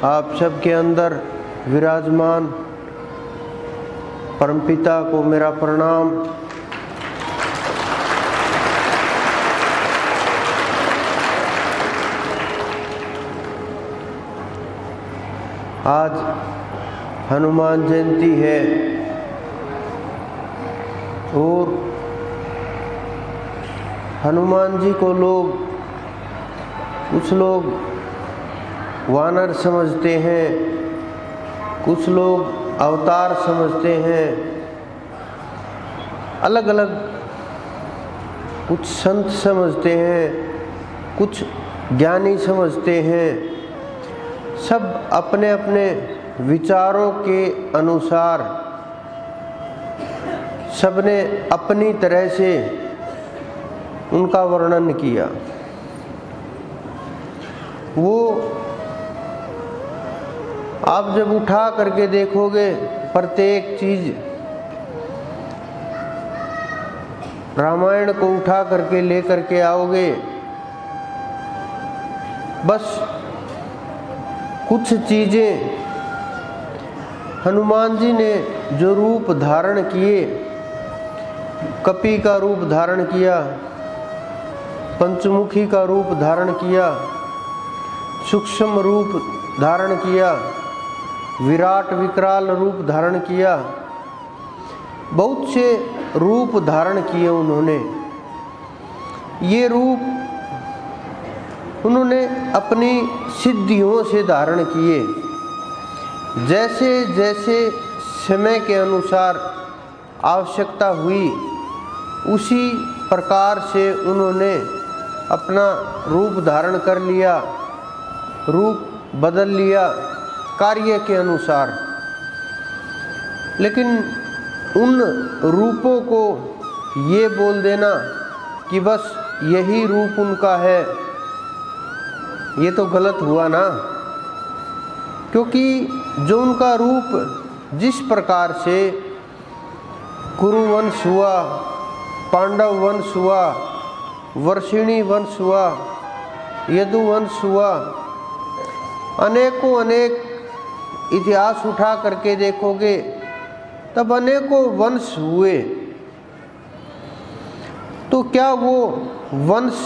आप सबके अंदर विराजमान परमपिता को मेरा प्रणाम। आज हनुमान जयंती है और हनुमान जी को कुछ लोग वानर समझते हैं, कुछ लोग अवतार समझते हैं, अलग अलग कुछ संत समझते हैं, कुछ ज्ञानी समझते हैं। सब अपने अपने विचारों के अनुसार सबने अपनी तरह से उनका वर्णन किया। वो आप जब उठा करके देखोगे प्रत्येक चीज, रामायण को उठा करके लेकर के आओगे, बस कुछ चीजें हनुमान जी ने जो रूप धारण किए, कपि का रूप धारण किया, पंचमुखी का रूप धारण किया, सूक्ष्म रूप धारण किया, विराट विकराल रूप धारण किया, बहुत से रूप धारण किए उन्होंने। ये रूप उन्होंने अपनी सिद्धियों से धारण किए। जैसे जैसे समय के अनुसार आवश्यकता हुई, उसी प्रकार से उन्होंने अपना रूप धारण कर लिया, रूप बदल लिया कार्य के अनुसार। लेकिन उन रूपों को ये बोल देना कि बस यही रूप उनका है, ये तो गलत हुआ ना। क्योंकि जो उनका रूप जिस प्रकार से कुरु वंश हुआ, पांडव वंश हुआ, वर्षिणी वंश हुआ, यदु वंश हुआ, अनेकों अनेक इतिहास उठा करके देखोगे तब अनेकों वंश हुए। तो क्या वो वंश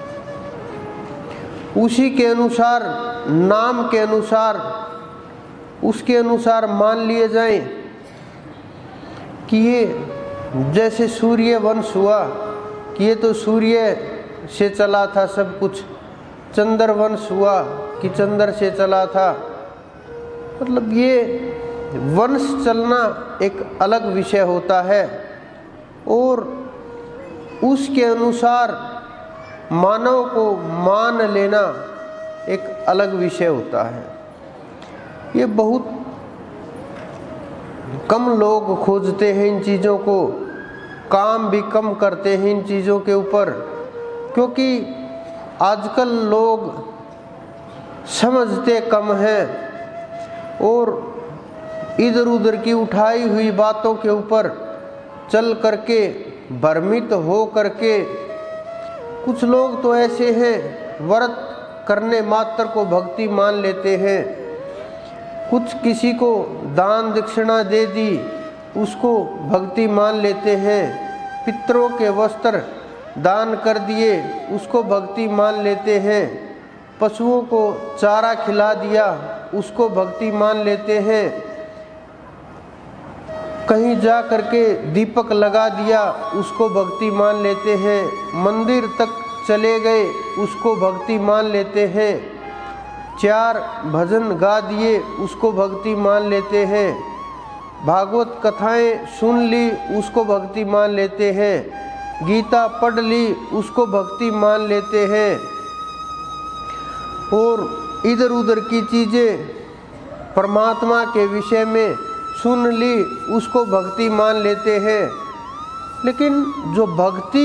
उसी के अनुसार, नाम के अनुसार, उसके अनुसार मान लिए जाएं कि ये जैसे सूर्य वंश हुआ कि ये तो सूर्य से चला था सब कुछ, चंद्र वंश हुआ कि चंद्र से चला था। मतलब ये वंश चलना एक अलग विषय होता है और उसके अनुसार मानव को मान लेना एक अलग विषय होता है। ये बहुत कम लोग खोजते हैं इन चीज़ों को, काम भी कम करते हैं इन चीज़ों के ऊपर, क्योंकि आजकल लोग समझते कम हैं और इधर उधर की उठाई हुई बातों के ऊपर चल करके भ्रमित हो करके कुछ लोग तो ऐसे हैं व्रत करने मात्र को भक्ति मान लेते हैं, कुछ किसी को दान दक्षिणा दे दी उसको भक्ति मान लेते हैं, पितरों के वस्त्र दान कर दिए उसको भक्ति मान लेते हैं, पशुओं को चारा खिला दिया उसको भक्ति मान लेते हैं, कहीं जा करके दीपक लगा दिया उसको भक्ति मान लेते हैं, मंदिर तक चले गए उसको भक्ति मान लेते हैं, 4 भजन गा दिए उसको भक्ति मान लेते हैं, भागवत कथाएं सुन ली उसको भक्ति मान लेते हैं, गीता पढ़ ली उसको भक्ति मान लेते हैं और इधर उधर की चीज़ें परमात्मा के विषय में सुन ली उसको भक्ति मान लेते हैं। लेकिन जो भक्ति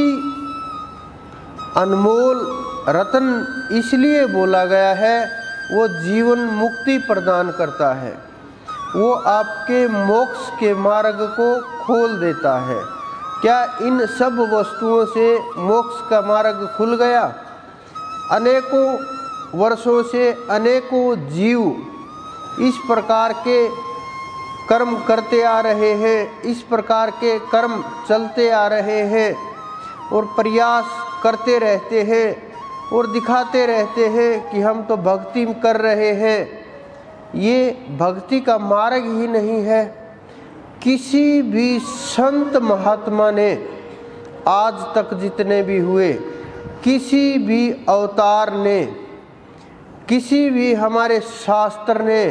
अनमोल रत्न इसलिए बोला गया है, वो जीवन मुक्ति प्रदान करता है, वो आपके मोक्ष के मार्ग को खोल देता है। क्या इन सब वस्तुओं से मोक्ष का मार्ग खुल गया? अनेकों वर्षों से अनेकों जीव इस प्रकार के कर्म करते आ रहे हैं, इस प्रकार के कर्म चलते आ रहे हैं और प्रयास करते रहते हैं और दिखाते रहते हैं कि हम तो भक्ति कर रहे हैं। ये भक्ति का मार्ग ही नहीं है। किसी भी संत महात्मा ने आज तक जितने भी हुए, किसी भी अवतार ने, किसी भी हमारे शास्त्र ने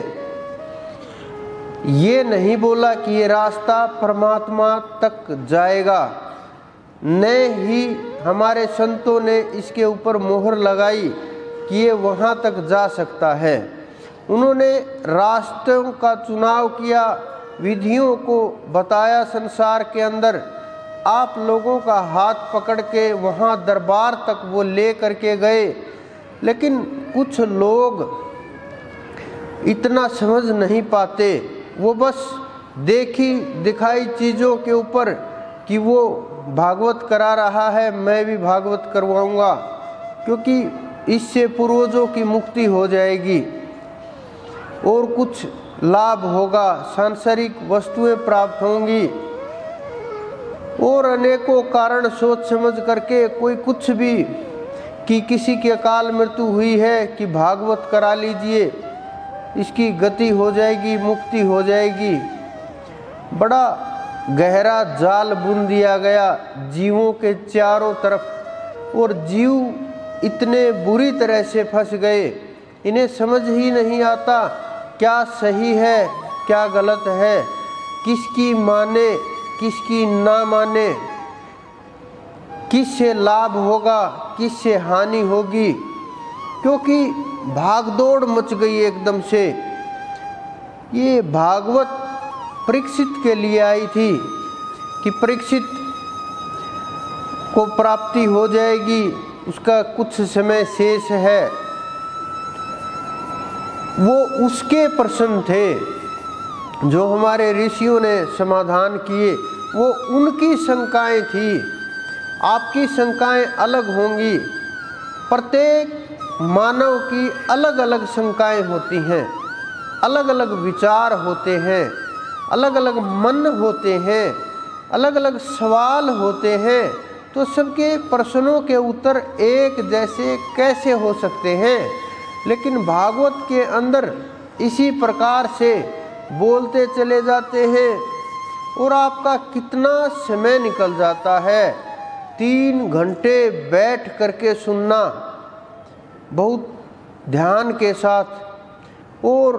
ये नहीं बोला कि ये रास्ता परमात्मा तक जाएगा, न ही हमारे संतों ने इसके ऊपर मोहर लगाई कि ये वहाँ तक जा सकता है। उन्होंने रास्तों का चुनाव किया, विधियों को बताया संसार के अंदर, आप लोगों का हाथ पकड़ के वहाँ दरबार तक वो ले करके गए। लेकिन कुछ लोग इतना समझ नहीं पाते, वो बस देखी दिखाई चीज़ों के ऊपर कि वो भागवत करा रहा है, मैं भी भागवत करवाऊंगा, क्योंकि इससे पूर्वजों की मुक्ति हो जाएगी और कुछ लाभ होगा, सांसारिक वस्तुएं प्राप्त होंगी। और अनेकों कारण सोच समझ करके कोई कुछ भी, कि किसी की अकाल मृत्यु हुई है कि भागवत करा लीजिए, इसकी गति हो जाएगी, मुक्ति हो जाएगी। बड़ा गहरा जाल बुन दिया गया जीवों के चारों तरफ और जीव इतने बुरी तरह से फंस गए, इन्हें समझ ही नहीं आता क्या सही है क्या गलत है, किसकी माने किसकी ना माने, किससे लाभ होगा किससे हानि होगी, क्योंकि भागदौड़ मच गई एकदम से। ये भागवत परीक्षित के लिए आई थी कि परीक्षित को प्राप्ति हो जाएगी, उसका कुछ समय शेष है। वो उसके प्रश्न थे जो हमारे ऋषियों ने समाधान किए, वो उनकी शंकाएं थी। आपकी शंकाएं अलग होंगी, प्रत्येक मानव की अलग अलग शंकाएं होती हैं, अलग अलग विचार होते हैं, अलग अलग मन होते हैं, अलग अलग सवाल होते हैं। तो सबके प्रश्नों के उत्तर एक जैसे कैसे हो सकते हैं? लेकिन भागवत के अंदर इसी प्रकार से बोलते चले जाते हैं और आपका कितना समय निकल जाता है। 3 घंटे बैठ करके सुनना बहुत ध्यान के साथ, और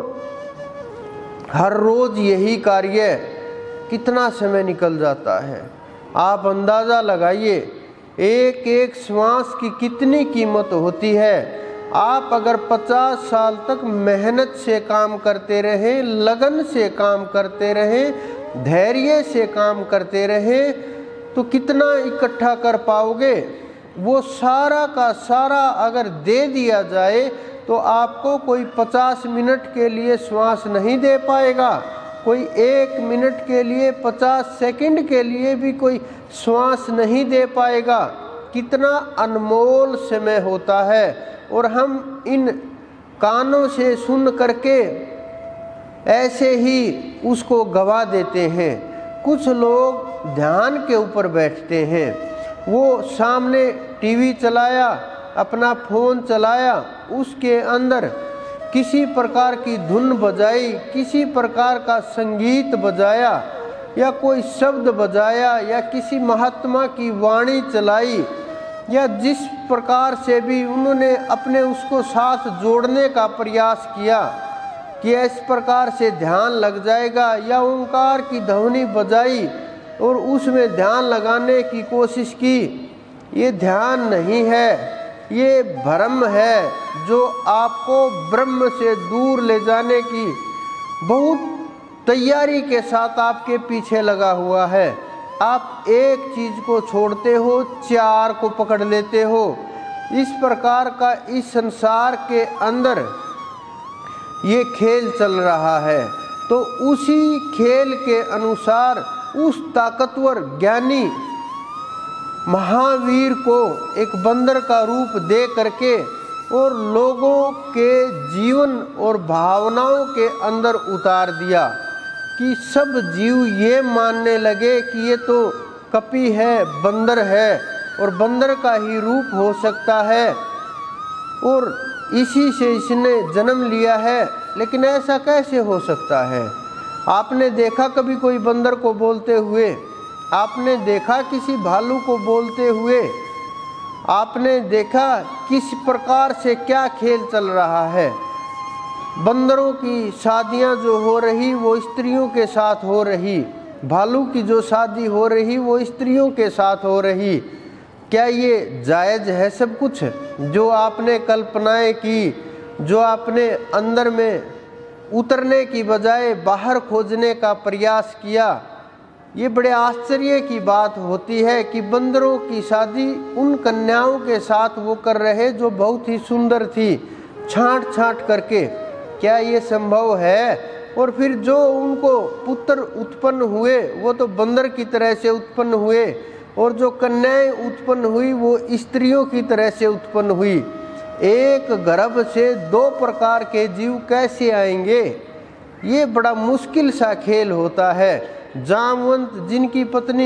हर रोज़ यही कार्य, कितना समय निकल जाता है। आप अंदाज़ा लगाइए एक एक श्वास की कितनी कीमत होती है। आप अगर 50 साल तक मेहनत से काम करते रहें, लगन से काम करते रहें, धैर्य से काम करते रहें, तो कितना इकट्ठा कर पाओगे? वो सारा का सारा अगर दे दिया जाए तो आपको कोई 50 मिनट के लिए श्वास नहीं दे पाएगा, कोई 1 मिनट के लिए, 50 सेकंड के लिए भी कोई श्वास नहीं दे पाएगा। कितना अनमोल समय होता है और हम इन कानों से सुन करके ऐसे ही उसको गवा देते हैं। कुछ लोग ध्यान के ऊपर बैठते हैं, वो सामने टीवी चलाया, अपना फ़ोन चलाया, उसके अंदर किसी प्रकार की धुन बजाई, किसी प्रकार का संगीत बजाया या कोई शब्द बजाया या किसी महात्मा की वाणी चलाई, या जिस प्रकार से भी उन्होंने अपने उसको साथ जोड़ने का प्रयास किया कि इस प्रकार से ध्यान लग जाएगा, या ओंकार की ध्वनि बजाई और उसमें ध्यान लगाने की कोशिश की। ये ध्यान नहीं है, ये भ्रम है जो आपको ब्रह्म से दूर ले जाने की बहुत तैयारी के साथ आपके पीछे लगा हुआ है। आप एक चीज़ को छोड़ते हो, 4 को पकड़ लेते हो। इस प्रकार का इस संसार के अंदर ये खेल चल रहा है। तो उसी खेल के अनुसार उस ताकतवर ज्ञानी महावीर को एक बंदर का रूप दे करके और लोगों के जीवन और भावनाओं के अंदर उतार दिया कि सब जीव ये मानने लगे कि ये तो कपी है, बंदर है और बंदर का ही रूप हो सकता है और इसी से इसने जन्म लिया है। लेकिन ऐसा कैसे हो सकता है? आपने देखा कभी कोई बंदर को बोलते हुए? आपने देखा किसी भालू को बोलते हुए? आपने देखा किस प्रकार से क्या खेल चल रहा है? बंदरों की शादियां जो हो रही वो स्त्रियों के साथ हो रही, भालू की जो शादी हो रही वो स्त्रियों के साथ हो रही। क्या ये जायज़ है सब कुछ? जो आपने कल्पनाएं की, जो आपने अंदर में उतरने की बजाय बाहर खोजने का प्रयास किया, ये बड़े आश्चर्य की बात होती है कि बंदरों की शादी उन कन्याओं के साथ वो कर रहे जो बहुत ही सुंदर थी, छांट छांट करके। क्या ये संभव है? और फिर जो उनको पुत्र उत्पन्न हुए वो तो बंदर की तरह से उत्पन्न हुए और जो कन्याएं उत्पन्न हुई वो स्त्रियों की तरह से उत्पन्न हुई। एक गर्भ से दो प्रकार के जीव कैसे आएंगे? ये बड़ा मुश्किल सा खेल होता है। जामवंत जिनकी पत्नी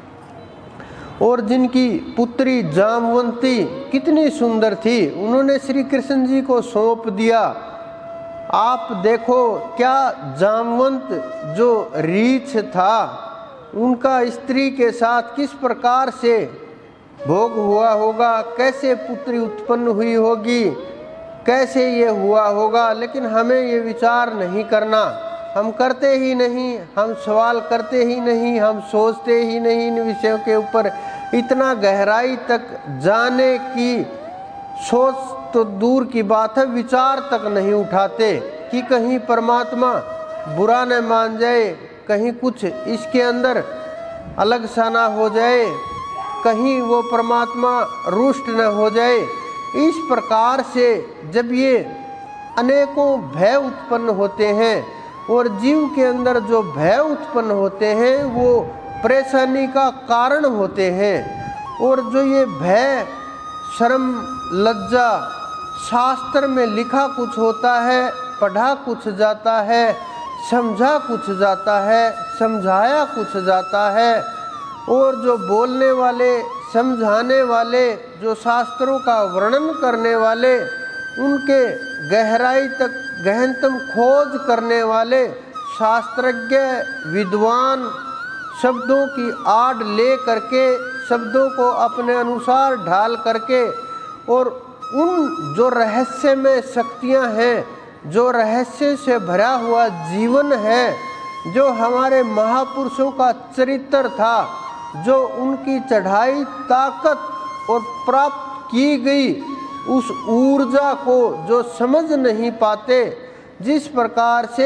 और जिनकी पुत्री जामवंती कितनी सुंदर थी, उन्होंने श्री कृष्ण जी को सौंप दिया। आप देखो क्या जामवंत जो रीछ था उनका स्त्री के साथ किस प्रकार से भोग हुआ होगा, कैसे पुत्री उत्पन्न हुई होगी, कैसे ये हुआ होगा। लेकिन हमें ये विचार नहीं करना, हम करते ही नहीं, हम सवाल करते ही नहीं, हम सोचते ही नहीं इन विषयों के ऊपर। इतना गहराई तक जाने की सोच तो दूर की बात है, विचार तक नहीं उठाते कि कहीं परमात्मा बुरा न मान जाए, कहीं कुछ इसके अंदर अलग सा ना हो जाए, कहीं वो परमात्मा रुष्ट न हो जाए। इस प्रकार से जब ये अनेकों भय उत्पन्न होते हैं और जीव के अंदर जो भय उत्पन्न होते हैं वो परेशानी का कारण होते हैं। और जो ये भय, शर्म, लज्जा, शास्त्र में लिखा कुछ होता है, पढ़ा कुछ जाता है, समझा कुछ जाता है, समझाया कुछ जाता है और जो बोलने वाले, समझाने वाले, जो शास्त्रों का वर्णन करने वाले, उनके गहराई तक गहनतम खोज करने वाले शास्त्रज्ञ विद्वान शब्दों की आड़ ले करके, शब्दों को अपने अनुसार ढाल करके और उन जो रहस्यमय शक्तियां हैं, जो रहस्य से भरा हुआ जीवन है, जो हमारे महापुरुषों का चरित्र था, जो उनकी चढ़ाई ताकत और प्राप्त की गई उस ऊर्जा को जो समझ नहीं पाते। जिस प्रकार से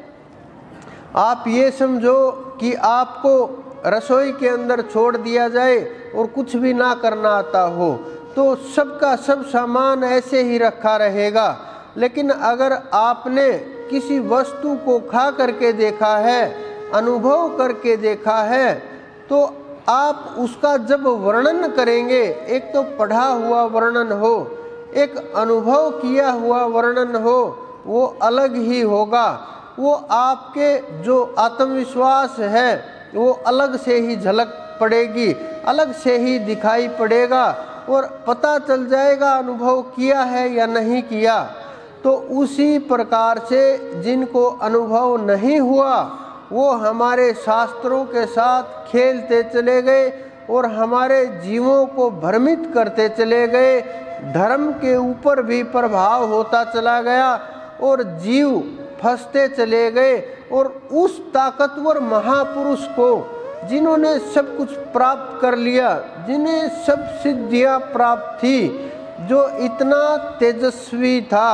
आप ये समझो कि आपको रसोई के अंदर छोड़ दिया जाए और कुछ भी ना करना आता हो तो सबका सब सामान ऐसे ही रखा रहेगा। लेकिन अगर आपने किसी वस्तु को खा करके देखा है, अनुभव करके देखा है, तो आप उसका जब वर्णन करेंगे, एक तो पढ़ा हुआ वर्णन हो, एक अनुभव किया हुआ वर्णन हो, वो अलग ही होगा। वो आपके जो आत्मविश्वास है वो अलग से ही झलक पड़ेगी, अलग से ही दिखाई पड़ेगा और पता चल जाएगा अनुभव किया है या नहीं किया। तो उसी प्रकार से जिनको अनुभव नहीं हुआ वो हमारे शास्त्रों के साथ खेलते चले गए और हमारे जीवों को भ्रमित करते चले गए, धर्म के ऊपर भी प्रभाव होता चला गया और जीव फंसते चले गए। और उस ताकतवर महापुरुष को जिन्होंने सब कुछ प्राप्त कर लिया, जिन्हें सब सिद्धियां प्राप्त थी, जो इतना तेजस्वी था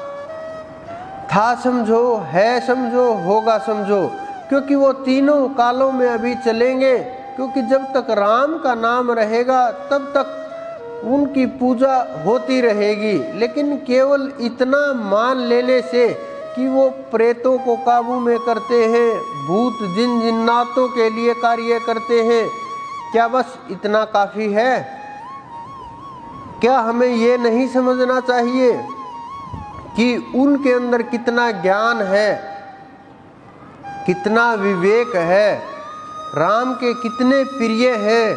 समझो, है समझो, होगा समझो, क्योंकि वो तीनों कालों में अभी चलेंगे। क्योंकि जब तक राम का नाम रहेगा तब तक उनकी पूजा होती रहेगी। लेकिन केवल इतना मान लेने से कि वो प्रेतों को काबू में करते हैं, भूत जिन जिन्नातों के लिए कार्य करते हैं, क्या बस इतना काफ़ी है? क्या हमें ये नहीं समझना चाहिए कि उनके अंदर कितना ज्ञान है, कितना विवेक है, राम के कितने प्रिय हैं,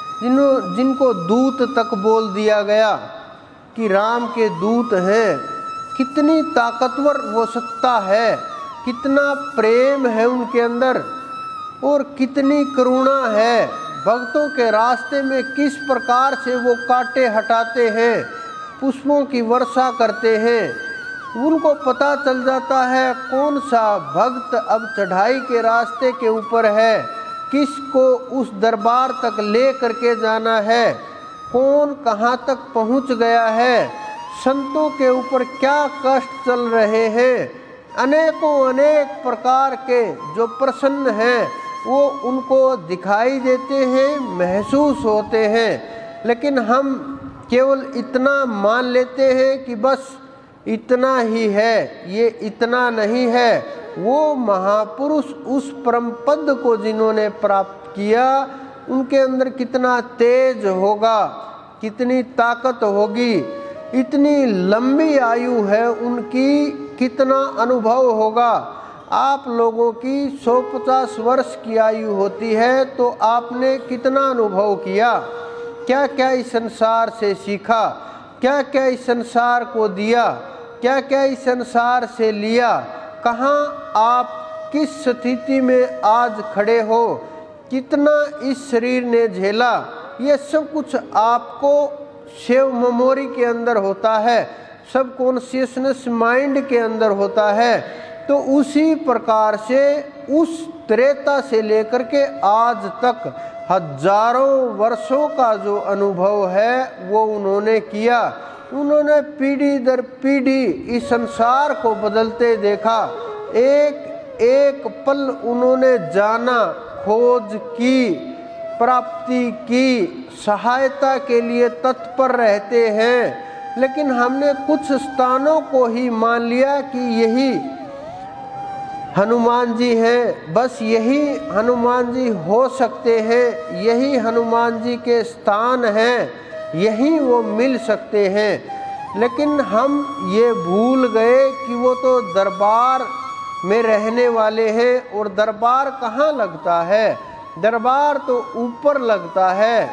जिनको दूत तक बोल दिया गया कि राम के दूत हैं। कितनी ताकतवर वो सत्ता है, कितना प्रेम है उनके अंदर और कितनी करुणा है। भक्तों के रास्ते में किस प्रकार से वो कांटे हटाते हैं, पुष्पों की वर्षा करते हैं। उनको पता चल जाता है कौन सा भक्त अब चढ़ाई के रास्ते के ऊपर है, किसको उस दरबार तक ले करके जाना है, कौन कहाँ तक पहुँच गया है, संतों के ऊपर क्या कष्ट चल रहे हैं। अनेकों अनेक प्रकार के जो प्रसन्न हैं वो उनको दिखाई देते हैं, महसूस होते हैं। लेकिन हम केवल इतना मान लेते हैं कि बस इतना ही है, ये इतना नहीं है। वो महापुरुष उस परम पद को जिन्होंने प्राप्त किया, उनके अंदर कितना तेज होगा, कितनी ताकत होगी, इतनी लंबी आयु है उनकी, कितना अनुभव होगा। आप लोगों की 150 वर्ष की आयु होती है तो आपने कितना अनुभव किया, क्या क्या इस संसार से सीखा, क्या क्या इस संसार को दिया, क्या क्या इस संसार से लिया, कहाँ आप किस स्थिति में आज खड़े हो, कितना इस शरीर ने झेला, ये सब कुछ आपको सेव मेमोरी के अंदर होता है, सब कॉन्शियसनेस माइंड के अंदर होता है। तो उसी प्रकार से उस त्रेता से लेकर के आज तक हजारों वर्षों का जो अनुभव है वो उन्होंने किया। उन्होंने पीढ़ी दर पीढ़ी इस संसार को बदलते देखा, एक एक पल उन्होंने जाना, खोज की, प्राप्ति की, सहायता के लिए तत्पर रहते हैं। लेकिन हमने कुछ स्थानों को ही मान लिया कि यही हनुमान जी हैं, बस यही हनुमान जी हो सकते हैं, यही हनुमान जी के स्थान हैं, यही वो मिल सकते हैं। लेकिन हम ये भूल गए कि वो तो दरबार में रहने वाले हैं, और दरबार कहाँ लगता है, दरबार तो ऊपर लगता है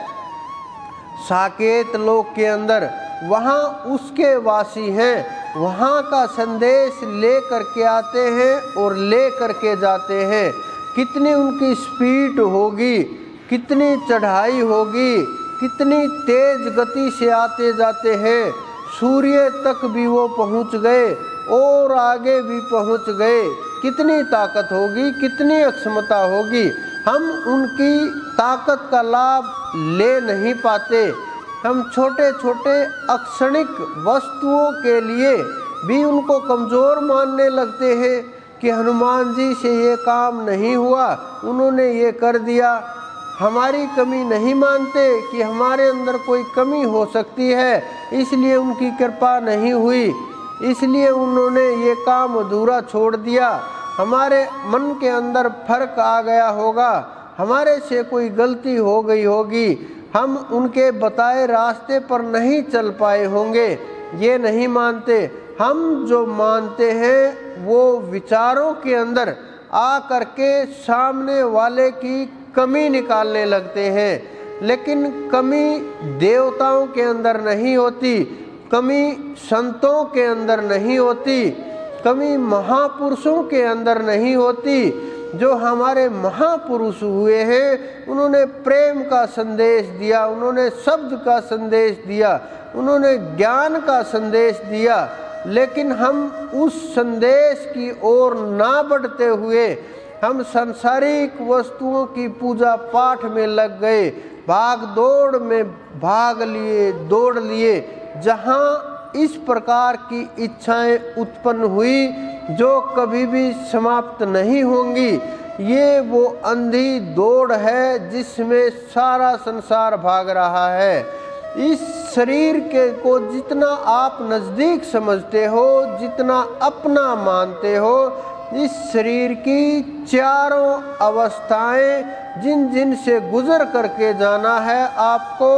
साकेत लोक के अंदर, वहाँ उसके वासी हैं, वहाँ का संदेश ले करके आते हैं और ले करके जाते हैं। कितनी उनकी स्पीड होगी, कितनी चढ़ाई होगी, कितनी तेज गति से आते जाते हैं। सूर्य तक भी वो पहुँच गए और आगे भी पहुँच गए। कितनी ताकत होगी, कितनी अक्षमता होगी, हम उनकी ताकत का लाभ ले नहीं पाते। हम छोटे छोटे अक्षणिक वस्तुओं के लिए भी उनको कमज़ोर मानने लगते हैं कि हनुमान जी से ये काम नहीं हुआ, उन्होंने ये कर दिया। हमारी कमी नहीं मानते कि हमारे अंदर कोई कमी हो सकती है, इसलिए उनकी कृपा नहीं हुई, इसलिए उन्होंने ये काम अधूरा छोड़ दिया। हमारे मन के अंदर फर्क आ गया होगा, हमारे से कोई गलती हो गई होगी, हम उनके बताए रास्ते पर नहीं चल पाए होंगे, ये नहीं मानते। हम जो मानते हैं वो विचारों के अंदर आ करके सामने वाले की कमी निकालने लगते हैं। लेकिन कमी देवताओं के अंदर नहीं होती, कमी संतों के अंदर नहीं होती, कमी महापुरुषों के अंदर नहीं होती। जो हमारे महापुरुष हुए हैं उन्होंने प्रेम का संदेश दिया, उन्होंने शब्द का संदेश दिया, उन्होंने ज्ञान का संदेश दिया। लेकिन हम उस संदेश की ओर ना बढ़ते हुए हम सांसारिक वस्तुओं की पूजा पाठ में लग गए, भाग दौड़ में भाग लिए, दौड़ लिए, जहाँ इस प्रकार की इच्छाएं उत्पन्न हुई जो कभी भी समाप्त नहीं होंगी। ये वो अंधी दौड़ है जिसमें सारा संसार भाग रहा है। इस शरीर के को जितना आप नज़दीक समझते हो, जितना अपना मानते हो, इस शरीर की चारों अवस्थाएं जिन जिन से गुजर करके जाना है आपको,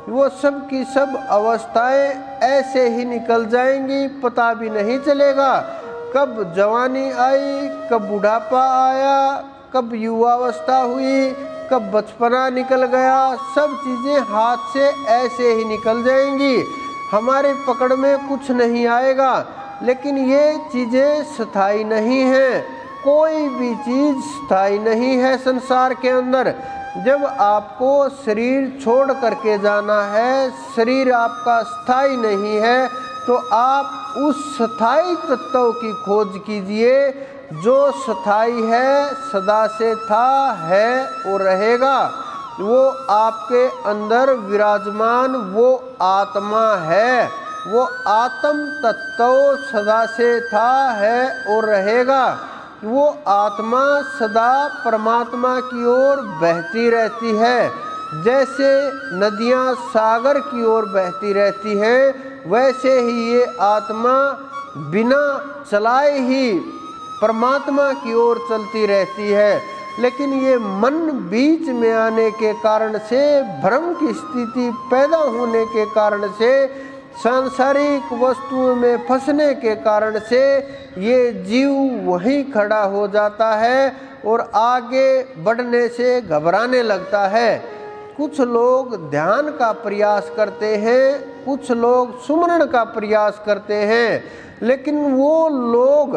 वो सब की सब अवस्थाएं ऐसे ही निकल जाएंगी, पता भी नहीं चलेगा कब जवानी आई, कब बुढ़ापा आया, कब युवावस्था हुई, कब बचपना निकल गया। सब चीज़ें हाथ से ऐसे ही निकल जाएंगी, हमारे पकड़ में कुछ नहीं आएगा। लेकिन ये चीज़ें स्थायी नहीं हैं, कोई भी चीज़ स्थायी नहीं है संसार के अंदर। जब आपको शरीर छोड़ करके जाना है, शरीर आपका स्थायी नहीं है, तो आप उस स्थायी तत्व की खोज कीजिए जो स्थायी है, सदा से था, है और रहेगा। वो आपके अंदर विराजमान वो आत्मा है, वो आत्म तत्व सदा से था, है और रहेगा। वो आत्मा सदा परमात्मा की ओर बहती रहती है। जैसे नदियाँ सागर की ओर बहती रहती हैं, वैसे ही ये आत्मा बिना चलाए ही परमात्मा की ओर चलती रहती है। लेकिन ये मन बीच में आने के कारण से, भ्रम की स्थिति पैदा होने के कारण से, सांसारिक वस्तुओं में फंसने के कारण से ये जीव वहीं खड़ा हो जाता है और आगे बढ़ने से घबराने लगता है। कुछ लोग ध्यान का प्रयास करते हैं, कुछ लोग सुमरण का प्रयास करते हैं, लेकिन वो लोग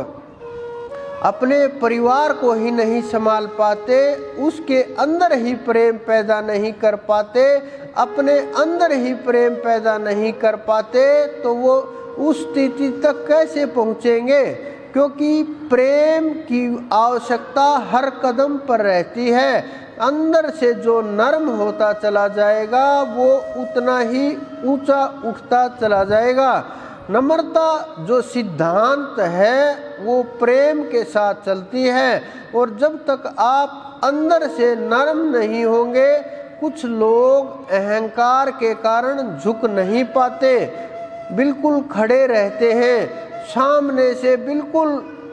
अपने परिवार को ही नहीं संभाल पाते, उसके अंदर ही प्रेम पैदा नहीं कर पाते, अपने अंदर ही प्रेम पैदा नहीं कर पाते, तो वो उस स्थिति तक कैसे पहुँचेंगे? क्योंकि प्रेम की आवश्यकता हर कदम पर रहती है। अंदर से जो नर्म होता चला जाएगा वो उतना ही ऊंचा उठता चला जाएगा। नम्रता जो सिद्धांत है वो प्रेम के साथ चलती है, और जब तक आप अंदर से नर्म नहीं होंगे, कुछ लोग अहंकार के कारण झुक नहीं पाते, बिल्कुल खड़े रहते हैं सामने से बिल्कुल,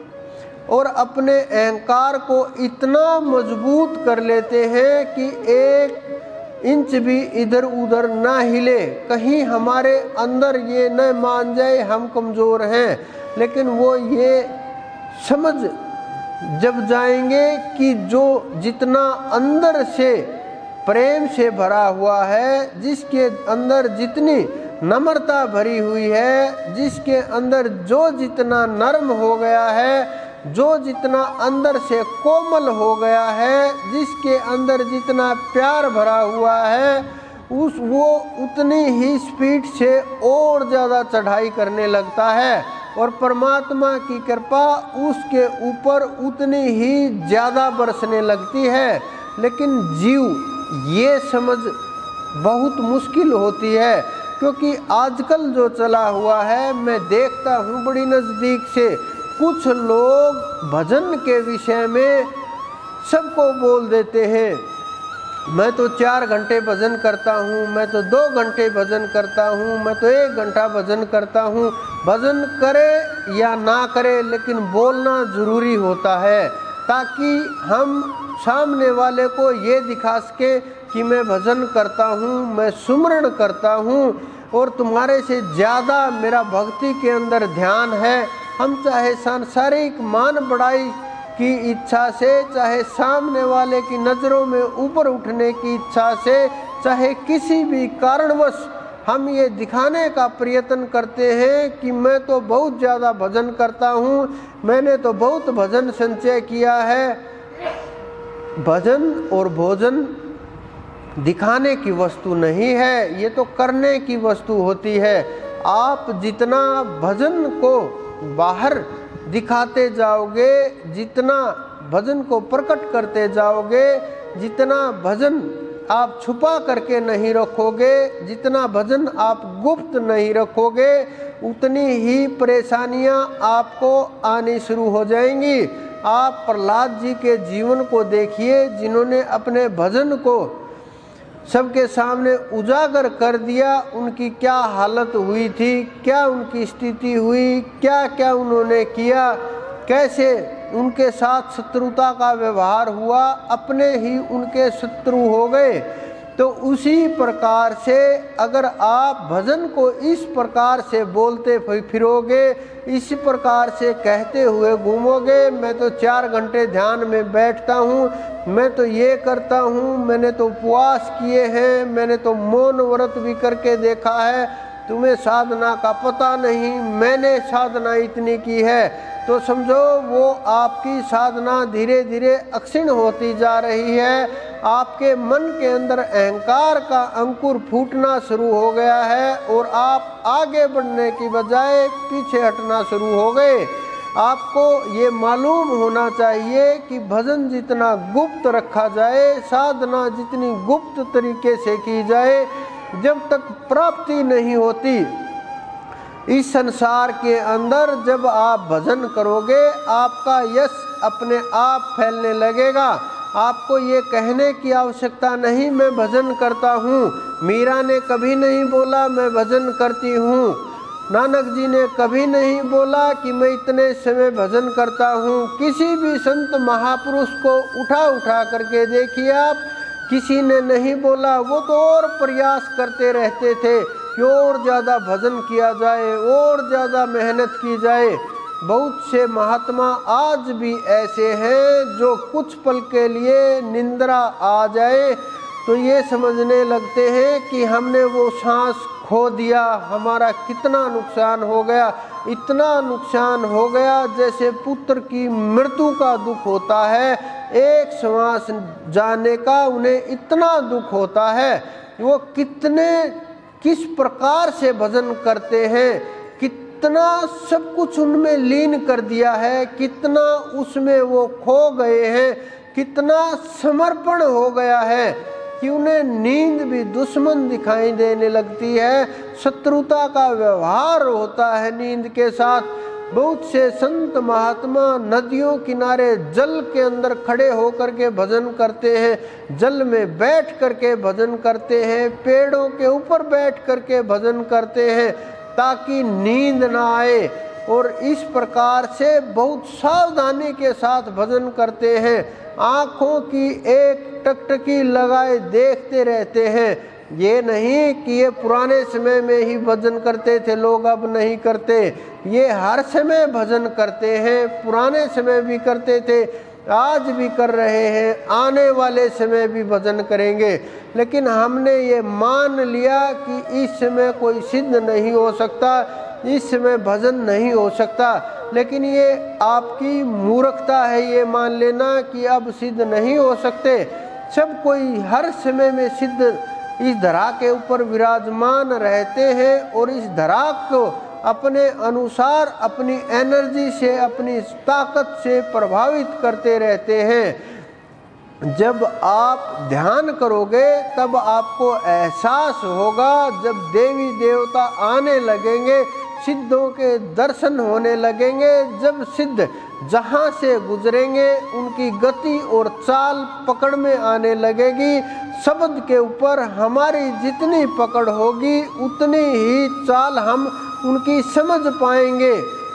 और अपने अहंकार को इतना मजबूत कर लेते हैं कि एक इंच भी इधर उधर ना हिले, कहीं हमारे अंदर ये न मान जाए हम कमज़ोर हैं। लेकिन वो ये समझ जब जाएंगे कि जो जितना अंदर से प्रेम से भरा हुआ है, जिसके अंदर जितनी नम्रता भरी हुई है, जिसके अंदर जो जितना नर्म हो गया है, जो जितना अंदर से कोमल हो गया है, जिसके अंदर जितना प्यार भरा हुआ है, वो उतनी ही स्पीड से और ज़्यादा चढ़ाई करने लगता है, और परमात्मा की कृपा उसके ऊपर उतनी ही ज़्यादा बरसने लगती है। लेकिन जीव ये समझ बहुत मुश्किल होती है, क्योंकि आजकल जो चला हुआ है मैं देखता हूँ बड़ी नज़दीक से, कुछ लोग भजन के विषय में सबको बोल देते हैं, मैं तो 4 घंटे भजन करता हूँ, मैं तो 2 घंटे भजन करता हूँ, मैं तो 1 घंटा भजन करता हूँ। भजन करे या ना करे, लेकिन बोलना ज़रूरी होता है, ताकि हम सामने वाले को ये दिखा सके कि मैं भजन करता हूँ, मैं सुमरण करता हूँ, और तुम्हारे से ज़्यादा मेरा भक्ति के अंदर ध्यान है। हम चाहे सांसारिक मान बढ़ाई की इच्छा से, चाहे सामने वाले की नज़रों में ऊपर उठने की इच्छा से, चाहे किसी भी कारणवश हम ये दिखाने का प्रयत्न करते हैं कि मैं तो बहुत ज़्यादा भजन करता हूँ, मैंने तो बहुत भजन संचय किया है। भजन और भोजन दिखाने की वस्तु नहीं है, ये तो करने की वस्तु होती है। आप जितना भजन को बाहर दिखाते जाओगे, जितना भजन को प्रकट करते जाओगे, जितना भजन आप छुपा करके नहीं रखोगे, जितना भजन आप गुप्त नहीं रखोगे, उतनी ही परेशानियां आपको आनी शुरू हो जाएंगी। आप प्रहलाद जी के जीवन को देखिए, जिन्होंने अपने भजन को सबके सामने उजागर कर दिया, उनकी क्या हालत हुई थी, क्या उनकी स्थिति हुई, क्या क्या उन्होंने किया, कैसे उनके साथ शत्रुता का व्यवहार हुआ, अपने ही उनके शत्रु हो गए। तो उसी प्रकार से अगर आप भजन को इस प्रकार से बोलते फिरोगे, इस प्रकार से कहते हुए घूमोगे, मैं तो 4 घंटे ध्यान में बैठता हूँ, मैं तो ये करता हूँ, मैंने तो उपवास किए हैं, मैंने तो मौन व्रत भी करके देखा है, तुम्हें साधना का पता नहीं, मैंने साधना इतनी की है, तो समझो वो आपकी साधना धीरे धीरे अक्षीण होती जा रही है। आपके मन के अंदर अहंकार का अंकुर फूटना शुरू हो गया है और आप आगे बढ़ने की बजाय पीछे हटना शुरू हो गए। आपको ये मालूम होना चाहिए कि भजन जितना गुप्त रखा जाए, साधना जितनी गुप्त तरीके से की जाए, जब तक प्राप्ति नहीं होती इस संसार के अंदर, जब आप भजन करोगे आपका यश अपने आप फैलने लगेगा। आपको ये कहने की आवश्यकता नहीं मैं भजन करता हूँ। मीरा ने कभी नहीं बोला मैं भजन करती हूँ, नानक जी ने कभी नहीं बोला कि मैं इतने समय भजन करता हूँ। किसी भी संत महापुरुष को उठा करके देखिए आप, किसी ने नहीं बोला। वो तो और प्रयास करते रहते थे कि और ज़्यादा भजन किया जाए, और ज़्यादा मेहनत की जाए। बहुत से महात्मा आज भी ऐसे हैं जो कुछ पल के लिए निंद्रा आ जाए तो ये समझने लगते हैं कि हमने वो सांस खो दिया, हमारा कितना नुकसान हो गया, इतना नुकसान हो गया जैसे पुत्र की मृत्यु का दुख होता है। एक श्वास जाने का उन्हें इतना दुख होता है। वो किस प्रकार से भजन करते हैं, कितना सब कुछ उनमें लीन कर दिया है, कितना उसमें वो खो गए हैं, कितना समर्पण हो गया है कि उन्हें नींद भी दुश्मन दिखाई देने लगती है, शत्रुता का व्यवहार होता है नींद के साथ। बहुत से संत महात्मा नदियों किनारे जल के अंदर खड़े होकर के भजन करते हैं, जल में बैठ करके भजन करते हैं, पेड़ों के ऊपर बैठ करके भजन करते हैं ताकि नींद ना आए। और इस प्रकार से बहुत सावधानी के साथ भजन करते हैं, आँखों की एक टकटकी लगाए देखते रहते हैं। ये नहीं कि ये पुराने समय में ही भजन करते थे लोग, अब नहीं करते। ये हर समय भजन करते हैं, पुराने समय भी करते थे, आज भी कर रहे हैं, आने वाले समय भी भजन करेंगे। लेकिन हमने ये मान लिया कि इस समय कोई सिद्ध नहीं हो सकता, इस समय भजन नहीं हो सकता। लेकिन ये आपकी मूर्खता है ये मान लेना कि अब सिद्ध नहीं हो सकते। सब कोई हर समय में सिद्ध इस धरा के ऊपर विराजमान रहते हैं और इस धरा को अपने अनुसार अपनी एनर्जी से, अपनी ताकत से प्रभावित करते रहते हैं। जब आप ध्यान करोगे तब आपको एहसास होगा, जब देवी देवता आने लगेंगे, सिद्धों के दर्शन होने लगेंगे, जब सिद्ध जहाँ से गुजरेंगे उनकी गति और चाल पकड़ में आने लगेगी। शब्द के ऊपर हमारी जितनी पकड़ होगी उतनी ही चाल हम उनकी समझ पाएंगे।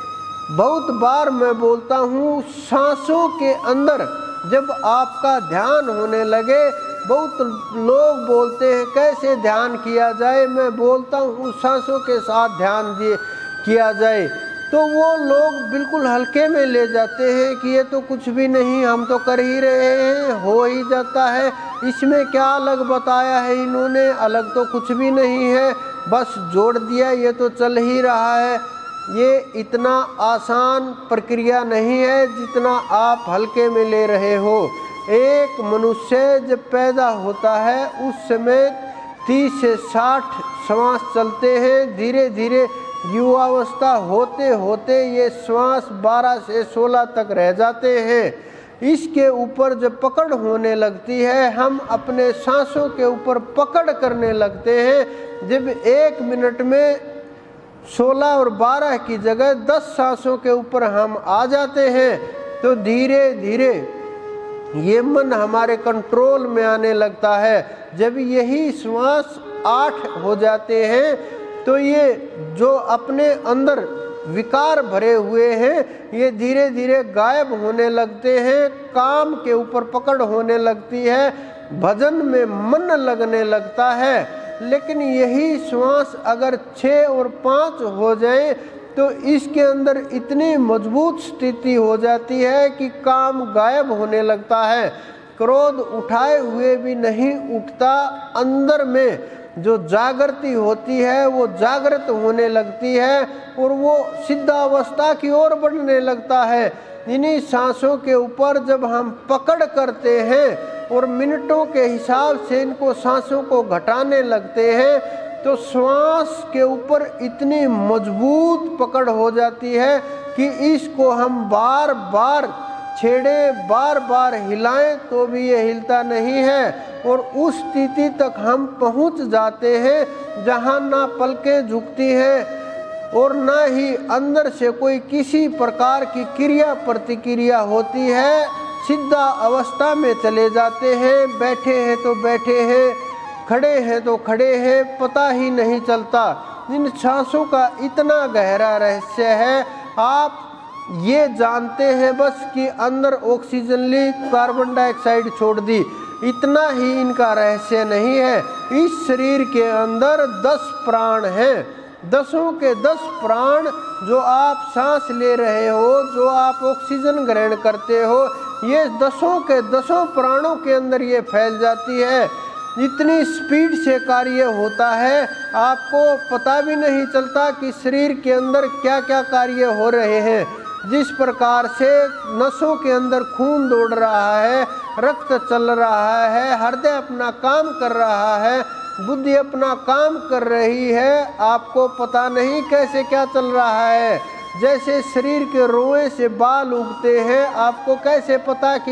बहुत बार मैं बोलता हूँ, सांसों के अंदर जब आपका ध्यान होने लगे, बहुत लोग बोलते हैं कैसे ध्यान किया जाए, मैं बोलता हूँ सांसों के साथ ध्यान किया जाए, तो वो लोग बिल्कुल हल्के में ले जाते हैं कि ये तो कुछ भी नहीं, हम तो कर ही रहे हैं, हो ही जाता है, इसमें क्या अलग बताया है इन्होंने, अलग तो कुछ भी नहीं है, बस जोड़ दिया, ये तो चल ही रहा है। ये इतना आसान प्रक्रिया नहीं है जितना आप हल्के में ले रहे हो। एक मनुष्य जब पैदा होता है उस समय 30 से 60 श्वास चलते हैं, धीरे धीरे युवावस्था होते होते ये श्वास 12 से 16 तक रह जाते हैं। इसके ऊपर जब पकड़ होने लगती है, हम अपने सांसों के ऊपर पकड़ करने लगते हैं। जब 1 मिनट में 16 और 12 की जगह 10 सांसों के ऊपर हम आ जाते हैं, तो धीरे धीरे ये मन हमारे कंट्रोल में आने लगता है। जब यही श्वास 8 हो जाते हैं तो ये जो अपने अंदर विकार भरे हुए हैं ये धीरे धीरे गायब होने लगते हैं, काम के ऊपर पकड़ होने लगती है, भजन में मन लगने लगता है। लेकिन यही श्वास अगर 6 और 5 हो जाए तो इसके अंदर इतनी मजबूत स्थिति हो जाती है कि काम गायब होने लगता है। क्रोध उठाए हुए भी नहीं उठता, अंदर में जो जागृति होती है वो जागृत होने लगती है और वो सिद्धावस्था की ओर बढ़ने लगता है। इन्हीं सांसों के ऊपर जब हम पकड़ करते हैं और मिनटों के हिसाब से इनको सांसों को घटाने लगते हैं तो श्वास के ऊपर इतनी मजबूत पकड़ हो जाती है कि इसको हम बार बार छेड़े, बार बार हिलाएं तो भी ये हिलता नहीं है। और उस स्थिति तक हम पहुंच जाते हैं जहां ना पलकें झुकती हैं और ना ही अंदर से कोई किसी प्रकार की क्रिया प्रतिक्रिया होती है। सिद्धा अवस्था में चले जाते हैं, बैठे हैं तो बैठे हैं, खड़े हैं तो खड़े हैं, पता ही नहीं चलता। इन सांसों का इतना गहरा रहस्य है। आप ये जानते हैं बस कि अंदर ऑक्सीजन ली, कार्बन डाइऑक्साइड छोड़ दी, इतना ही इनका रहस्य नहीं है। इस शरीर के अंदर 10 प्राण हैं, 10 के 10 प्राण जो आप सांस ले रहे हो, जो आप ऑक्सीजन ग्रहण करते हो, ये 10 के 10 प्राणों के अंदर ये फैल जाती है। इतनी स्पीड से कार्य होता है, आपको पता भी नहीं चलता कि शरीर के अंदर क्या क्या कार्य हो रहे हैं। जिस प्रकार से नसों के अंदर खून दौड़ रहा है, रक्त चल रहा है, हृदय अपना काम कर रहा है, बुद्धि अपना काम कर रही है, आपको पता नहीं कैसे क्या चल रहा है। जैसे शरीर के रोए से बाल उगते हैं, आपको कैसे पता कि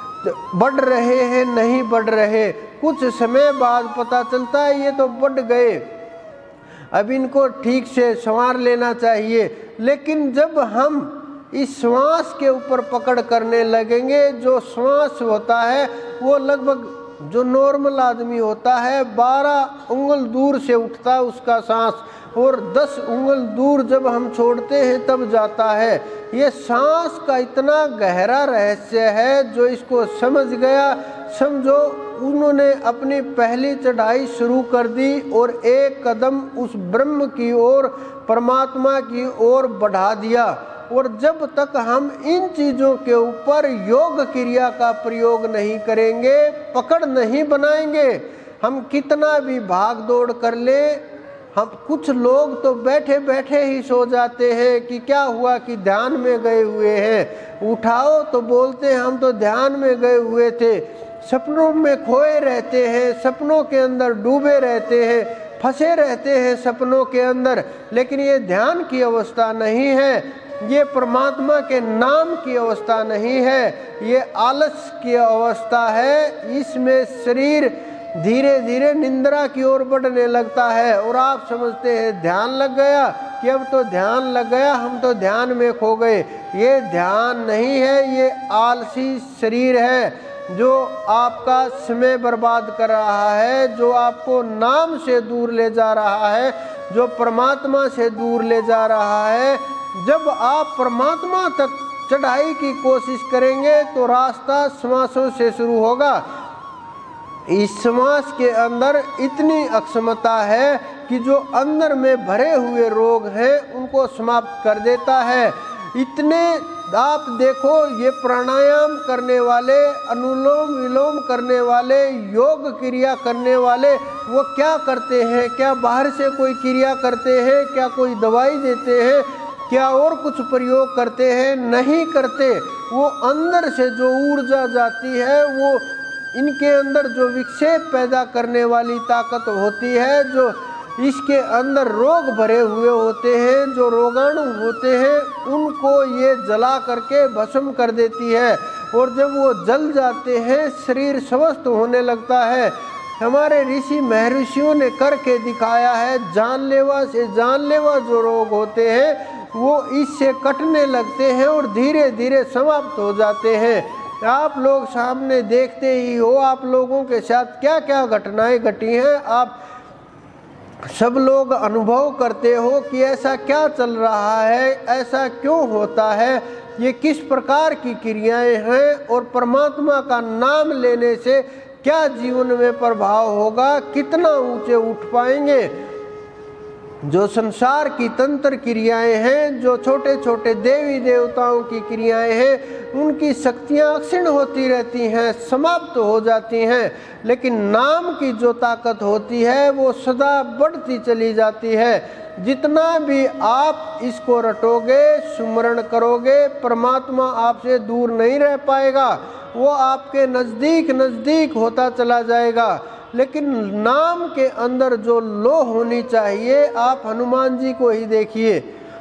बढ़ रहे हैं नहीं बढ़ रहे, कुछ समय बाद पता चलता है ये तो बढ़ गए, अब इनको ठीक से संवार लेना चाहिए। लेकिन जब हम इस श्वास के ऊपर पकड़ करने लगेंगे, जो श्वास होता है वो लगभग जो नॉर्मल आदमी होता है 12 उंगल दूर से उठता है उसका सांस, और 10 उंगल दूर जब हम छोड़ते हैं तब जाता है। ये सांस का इतना गहरा रहस्य है, जो इसको समझ गया, समझो उन्होंने अपनी पहली चढ़ाई शुरू कर दी और एक कदम उस ब्रह्म की ओर, परमात्मा की ओर बढ़ा दिया। और जब तक हम इन चीज़ों के ऊपर योग क्रिया का प्रयोग नहीं करेंगे, पकड़ नहीं बनाएंगे, हम कितना भी भाग दौड़ कर ले, हम कुछ लोग तो बैठे बैठे ही सो जाते हैं कि क्या हुआ कि ध्यान में गए हुए हैं, उठाओ तो बोलते हैं हम तो ध्यान में गए हुए थे। सपनों में खोए रहते हैं, सपनों के अंदर डूबे रहते हैं, फंसे रहते हैं सपनों के अंदर। लेकिन ये ध्यान की अवस्था नहीं है, ये परमात्मा के नाम की अवस्था नहीं है, ये आलस की अवस्था है। इसमें शरीर धीरे धीरे निंद्रा की ओर बढ़ने लगता है और आप समझते हैं ध्यान लग गया, कि अब तो ध्यान लग गया, हम तो ध्यान में खो गए। ये ध्यान नहीं है, ये आलसी शरीर है जो आपका समय बर्बाद कर रहा है, जो आपको नाम से दूर ले जा रहा है, जो परमात्मा से दूर ले जा रहा है। जब आप परमात्मा तक चढ़ाई की कोशिश करेंगे तो रास्ता श्वासों से शुरू होगा। इस श्वास के अंदर इतनी अक्षमता है कि जो अंदर में भरे हुए रोग हैं उनको समाप्त कर देता है। इतने आप देखो, ये प्राणायाम करने वाले, अनुलोम विलोम करने वाले, योग क्रिया करने वाले, वो क्या करते हैं? क्या बाहर से कोई क्रिया करते हैं? क्या कोई दवाई देते हैं? क्या और कुछ प्रयोग करते हैं? नहीं करते। वो अंदर से जो ऊर्जा जाती है, वो इनके अंदर जो विक्षेप पैदा करने वाली ताकत होती है, जो इसके अंदर रोग भरे हुए होते हैं, जो रोगाणु होते हैं, उनको ये जला करके भस्म कर देती है। और जब वो जल जाते हैं, शरीर स्वस्थ होने लगता है। हमारे ऋषि महर्षियों ने करके दिखाया है, जानलेवा से जानलेवा जो रोग होते हैं वो इससे कटने लगते हैं और धीरे धीरे समाप्त हो जाते हैं। आप लोग सामने देखते ही हो, आप लोगों के साथ क्या क्या घटनाएं घटी हैं, आप सब लोग अनुभव करते हो कि ऐसा क्या चल रहा है, ऐसा क्यों होता है, ये किस प्रकार की क्रियाएं हैं और परमात्मा का नाम लेने से क्या जीवन में प्रभाव होगा, कितना ऊंचे उठ पाएंगे। जो संसार की तंत्र क्रियाएं हैं, जो छोटे छोटे देवी देवताओं की क्रियाएं हैं, उनकी शक्तियां क्षीण होती रहती हैं, समाप्त हो जाती हैं, लेकिन नाम की जो ताकत होती है वो सदा बढ़ती चली जाती है। जितना भी आप इसको रटोगे, सुमरण करोगे, परमात्मा आपसे दूर नहीं रह पाएगा, वो आपके नज़दीक नज़दीक होता चला जाएगा। लेकिन नाम के अंदर जो लो होनी चाहिए, आप हनुमान जी को ही देखिए,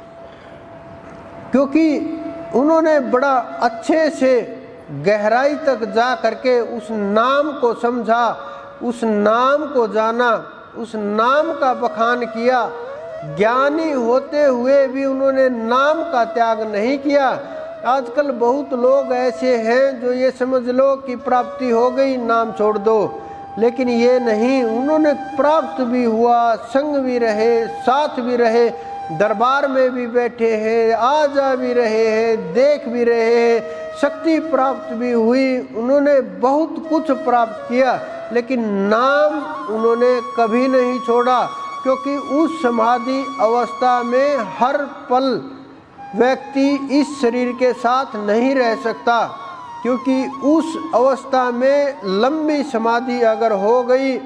क्योंकि उन्होंने बड़ा अच्छे से गहराई तक जा करके उस नाम को समझा, उस नाम को जाना, उस नाम का बखान किया। ज्ञानी होते हुए भी उन्होंने नाम का त्याग नहीं किया। आजकल बहुत लोग ऐसे हैं जो ये समझ लो कि प्राप्ति हो गई, नाम छोड़ दो, लेकिन ये नहीं, उन्होंने प्राप्त भी हुआ, संग भी रहे, साथ भी रहे, दरबार में भी बैठे हैं, आ जा भी रहे हैं, देख भी रहे हैं, शक्ति प्राप्त भी हुई, उन्होंने बहुत कुछ प्राप्त किया, लेकिन नाम उन्होंने कभी नहीं छोड़ा। क्योंकि उस समाधि अवस्था में हर पल व्यक्ति इस शरीर के साथ नहीं रह सकता, क्योंकि उस अवस्था में लंबी समाधि अगर हो गई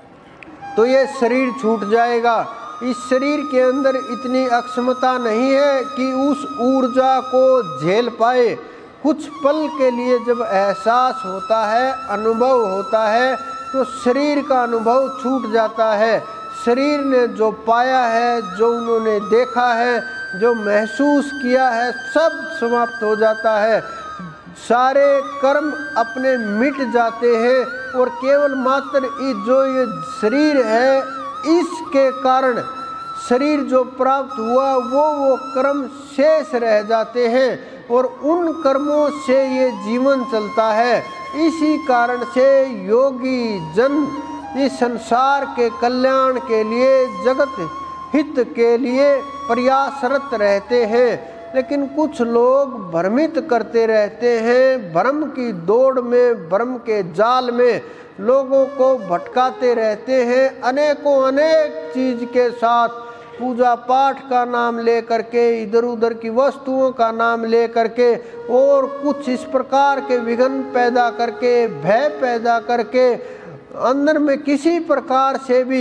तो ये शरीर छूट जाएगा। इस शरीर के अंदर इतनी अक्षमता नहीं है कि उस ऊर्जा को झेल पाए। कुछ पल के लिए जब एहसास होता है, अनुभव होता है, तो शरीर का अनुभव छूट जाता है। शरीर ने जो पाया है, जो उन्होंने देखा है, जो महसूस किया है, सब समाप्त हो जाता है। सारे कर्म अपने मिट जाते हैं और केवल मात्र जो ये शरीर है, इसके कारण शरीर जो प्राप्त हुआ वो कर्म शेष रह जाते हैं और उन कर्मों से ये जीवन चलता है। इसी कारण से योगी जन इस संसार के कल्याण के लिए, जगत हित के लिए प्रयासरत रहते हैं, लेकिन कुछ लोग भ्रमित करते रहते हैं, भ्रम की दौड़ में, भ्रम के जाल में लोगों को भटकाते रहते हैं। अनेकों अनेक चीज के साथ पूजा पाठ का नाम ले करके, इधर उधर की वस्तुओं का नाम ले करके और कुछ इस प्रकार के विघ्न पैदा करके, भय पैदा करके, अंदर में किसी प्रकार से भी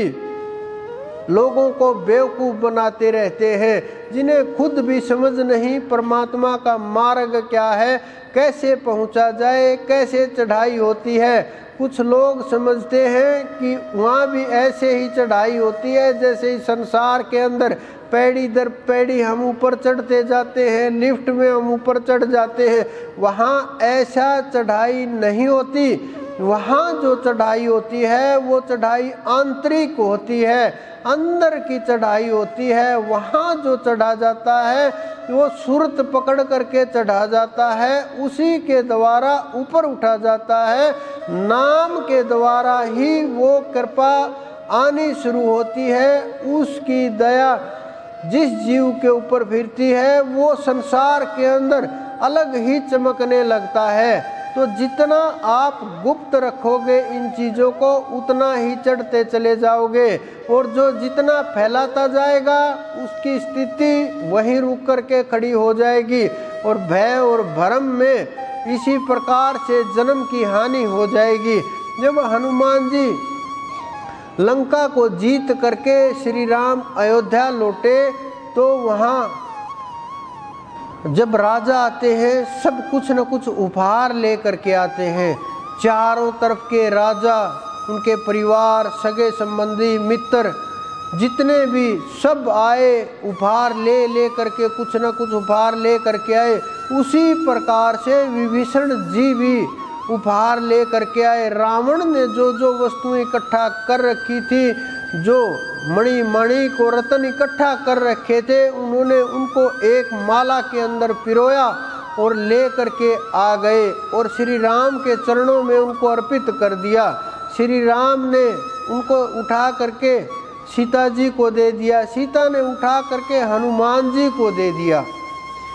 लोगों को बेवकूफ़ बनाते रहते हैं, जिन्हें खुद भी समझ नहीं परमात्मा का मार्ग क्या है, कैसे पहुंचा जाए, कैसे चढ़ाई होती है। कुछ लोग समझते हैं कि वहाँ भी ऐसे ही चढ़ाई होती है जैसे इस संसार के अंदर पैड़ी दर पैड़ी हम ऊपर चढ़ते जाते हैं, लिफ्ट में हम ऊपर चढ़ जाते हैं। वहाँ ऐसा चढ़ाई नहीं होती। वहाँ जो चढ़ाई होती है वो चढ़ाई आंतरिक होती है, अंदर की चढ़ाई होती है। वहाँ जो चढ़ा जाता है वो सूरत पकड़ करके चढ़ा जाता है, उसी के द्वारा ऊपर उठा जाता है। नाम के द्वारा ही वो कृपा आनी शुरू होती है। उसकी दया जिस जीव के ऊपर फिरती है वो संसार के अंदर अलग ही चमकने लगता है। तो जितना आप गुप्त रखोगे इन चीज़ों को, उतना ही चढ़ते चले जाओगे, और जो जितना फैलाता जाएगा उसकी स्थिति वहीं रुक करके खड़ी हो जाएगी और भय और भ्रम में इसी प्रकार से जन्म की हानि हो जाएगी। जब हनुमान जी लंका को जीत करके श्री राम अयोध्या लौटे तो वहाँ जब राजा आते हैं सब कुछ न कुछ उपहार ले करके आते हैं। चारों तरफ के राजा, उनके परिवार, सगे संबंधी, मित्र जितने भी सब आए, उपहार ले करके कुछ न कुछ उपहार ले करके आए। उसी प्रकार से विभीषण जी भी उपहार ले करके आए। रावण ने जो जो वस्तुएं इकट्ठा कर रखी थी, जो मणि को रतन इकट्ठा कर रखे थे, उन्होंने उनको एक माला के अंदर पिरोया और ले करके आ गए और श्री राम के चरणों में उनको अर्पित कर दिया। श्री राम ने उनको उठा करके सीता जी को दे दिया, सीता ने उठा करके हनुमान जी को दे दिया।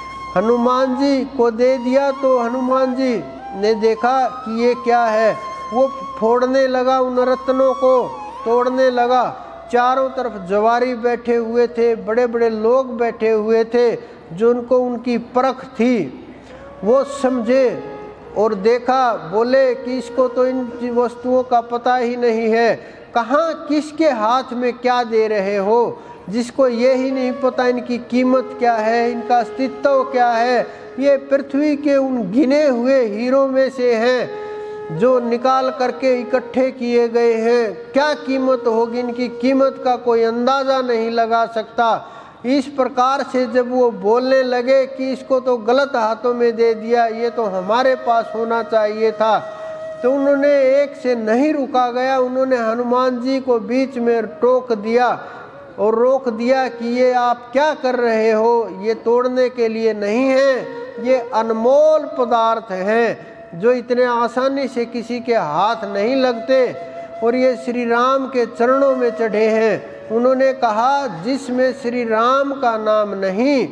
हनुमान जी को दे दिया तो हनुमान जी ने देखा कि ये क्या है, वो फोड़ने लगा, उन रत्नों को तोड़ने लगा। चारों तरफ जवारी बैठे हुए थे, बड़े बड़े लोग बैठे हुए थे जो उनको उनकी परख थी। वो समझे और देखा, बोले कि इसको तो इन वस्तुओं का पता ही नहीं है, कहाँ किसके हाथ में क्या दे रहे हो, जिसको ये ही नहीं पता इनकी कीमत क्या है, इनका अस्तित्व क्या है। ये पृथ्वी के उन गिने हुए हीरों में से हैं जो निकाल करके इकट्ठे किए गए हैं। क्या कीमत होगी, इनकी कीमत का कोई अंदाज़ा नहीं लगा सकता। इस प्रकार से जब वो बोलने लगे कि इसको तो गलत हाथों में दे दिया, ये तो हमारे पास होना चाहिए था, तो उन्होंने एक से नहीं रुका गया। उन्होंने हनुमान जी को बीच में टोक दिया और रोक दिया कि ये आप क्या कर रहे हो, ये तोड़ने के लिए नहीं है, ये अनमोल पदार्थ हैं जो इतने आसानी से किसी के हाथ नहीं लगते और ये श्री राम के चरणों में चढ़े हैं। उन्होंने कहा जिसमें श्री राम का नाम नहीं,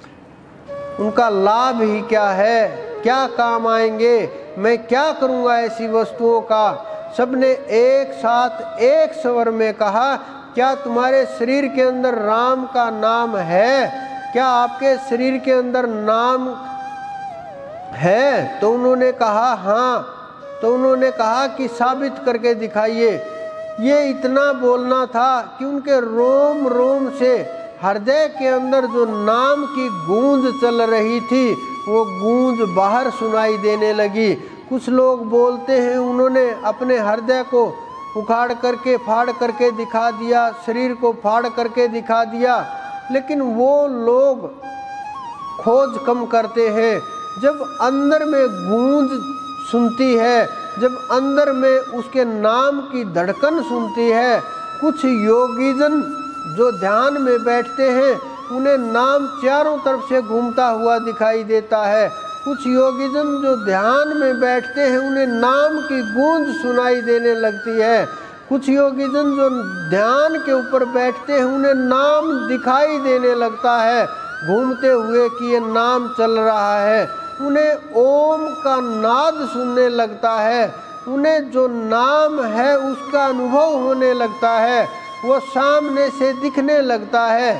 उनका लाभ ही क्या है, क्या काम आएंगे, मैं क्या करूँगा ऐसी वस्तुओं का। सबने एक साथ एक स्वर में कहा, क्या तुम्हारे शरीर के अंदर राम का नाम है, क्या आपके शरीर के अंदर नाम है? तो उन्होंने कहा हाँ। तो उन्होंने कहा कि साबित करके दिखाइए। ये इतना बोलना था कि उनके रोम रोम से हृदय के अंदर जो नाम की गूंज चल रही थी वो गूंज बाहर सुनाई देने लगी। कुछ लोग बोलते हैं उन्होंने अपने हृदय को उखाड़ करके फाड़ करके दिखा दिया, शरीर को फाड़ करके दिखा दिया, लेकिन वो लोग खोज कम करते हैं। जब अंदर में गूंज सुनती है, जब अंदर में उसके नाम की धड़कन सुनती है, कुछ योगीजन जो ध्यान में बैठते हैं उन्हें नाम चारों तरफ से घूमता हुआ दिखाई देता है। कुछ योगीजन जो ध्यान में बैठते हैं उन्हें नाम की गूंज सुनाई देने लगती है। कुछ योगीजन जो ध्यान के ऊपर बैठते हैं उन्हें नाम दिखाई देने लगता है घूमते हुए कि ये नाम चल रहा है। उन्हें ओम का नाद सुनने लगता है, उन्हें जो नाम है उसका अनुभव होने लगता है, वो सामने से दिखने लगता है।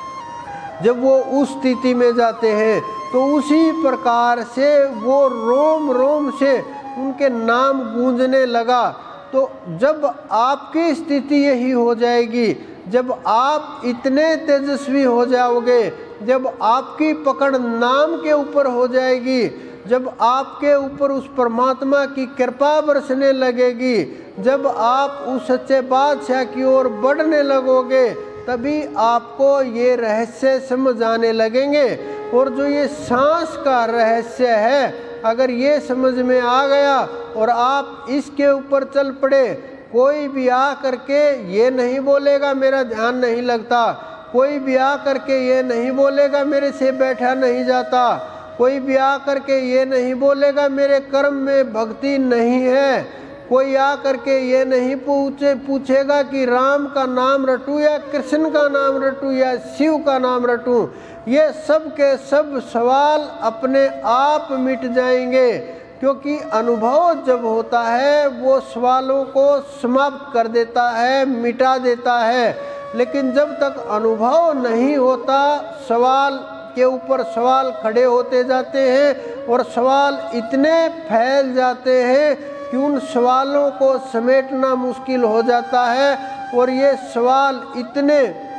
जब वो उस स्थिति में जाते हैं तो उसी प्रकार से वो रोम रोम से उनके नाम गूंजने लगा। तो जब आपकी स्थिति यही हो जाएगी, जब आप इतने तेजस्वी हो जाओगे, जब आपकी पकड़ नाम के ऊपर हो जाएगी, जब आपके ऊपर उस परमात्मा की कृपा बरसने लगेगी, जब आप उस सच्चे बादशाह की ओर बढ़ने लगोगे, तभी आपको ये रहस्य समझ आने लगेंगे। और जो ये सांस का रहस्य है, अगर ये समझ में आ गया और आप इसके ऊपर चल पड़े, कोई भी आ करके ये नहीं बोलेगा मेरा ध्यान नहीं लगता, कोई भी आ करके ये नहीं बोलेगा मेरे से बैठा नहीं जाता, कोई भी आ करके ये नहीं बोलेगा मेरे कर्म में भक्ति नहीं है, कोई आ करके ये नहीं पूछेगा कि राम का नाम रटूं या कृष्ण का नाम रटूं या शिव का नाम रटूं। ये सब के सब सवाल अपने आप मिट जाएंगे, क्योंकि अनुभव जब होता है वो सवालों को समाप्त कर देता है, मिटा देता है। लेकिन जब तक अनुभव नहीं होता, सवाल के ऊपर सवाल खड़े होते जाते हैं और सवाल इतने फैल जाते हैं कि उन सवालों को समेटना मुश्किल हो जाता है और ये सवाल इतने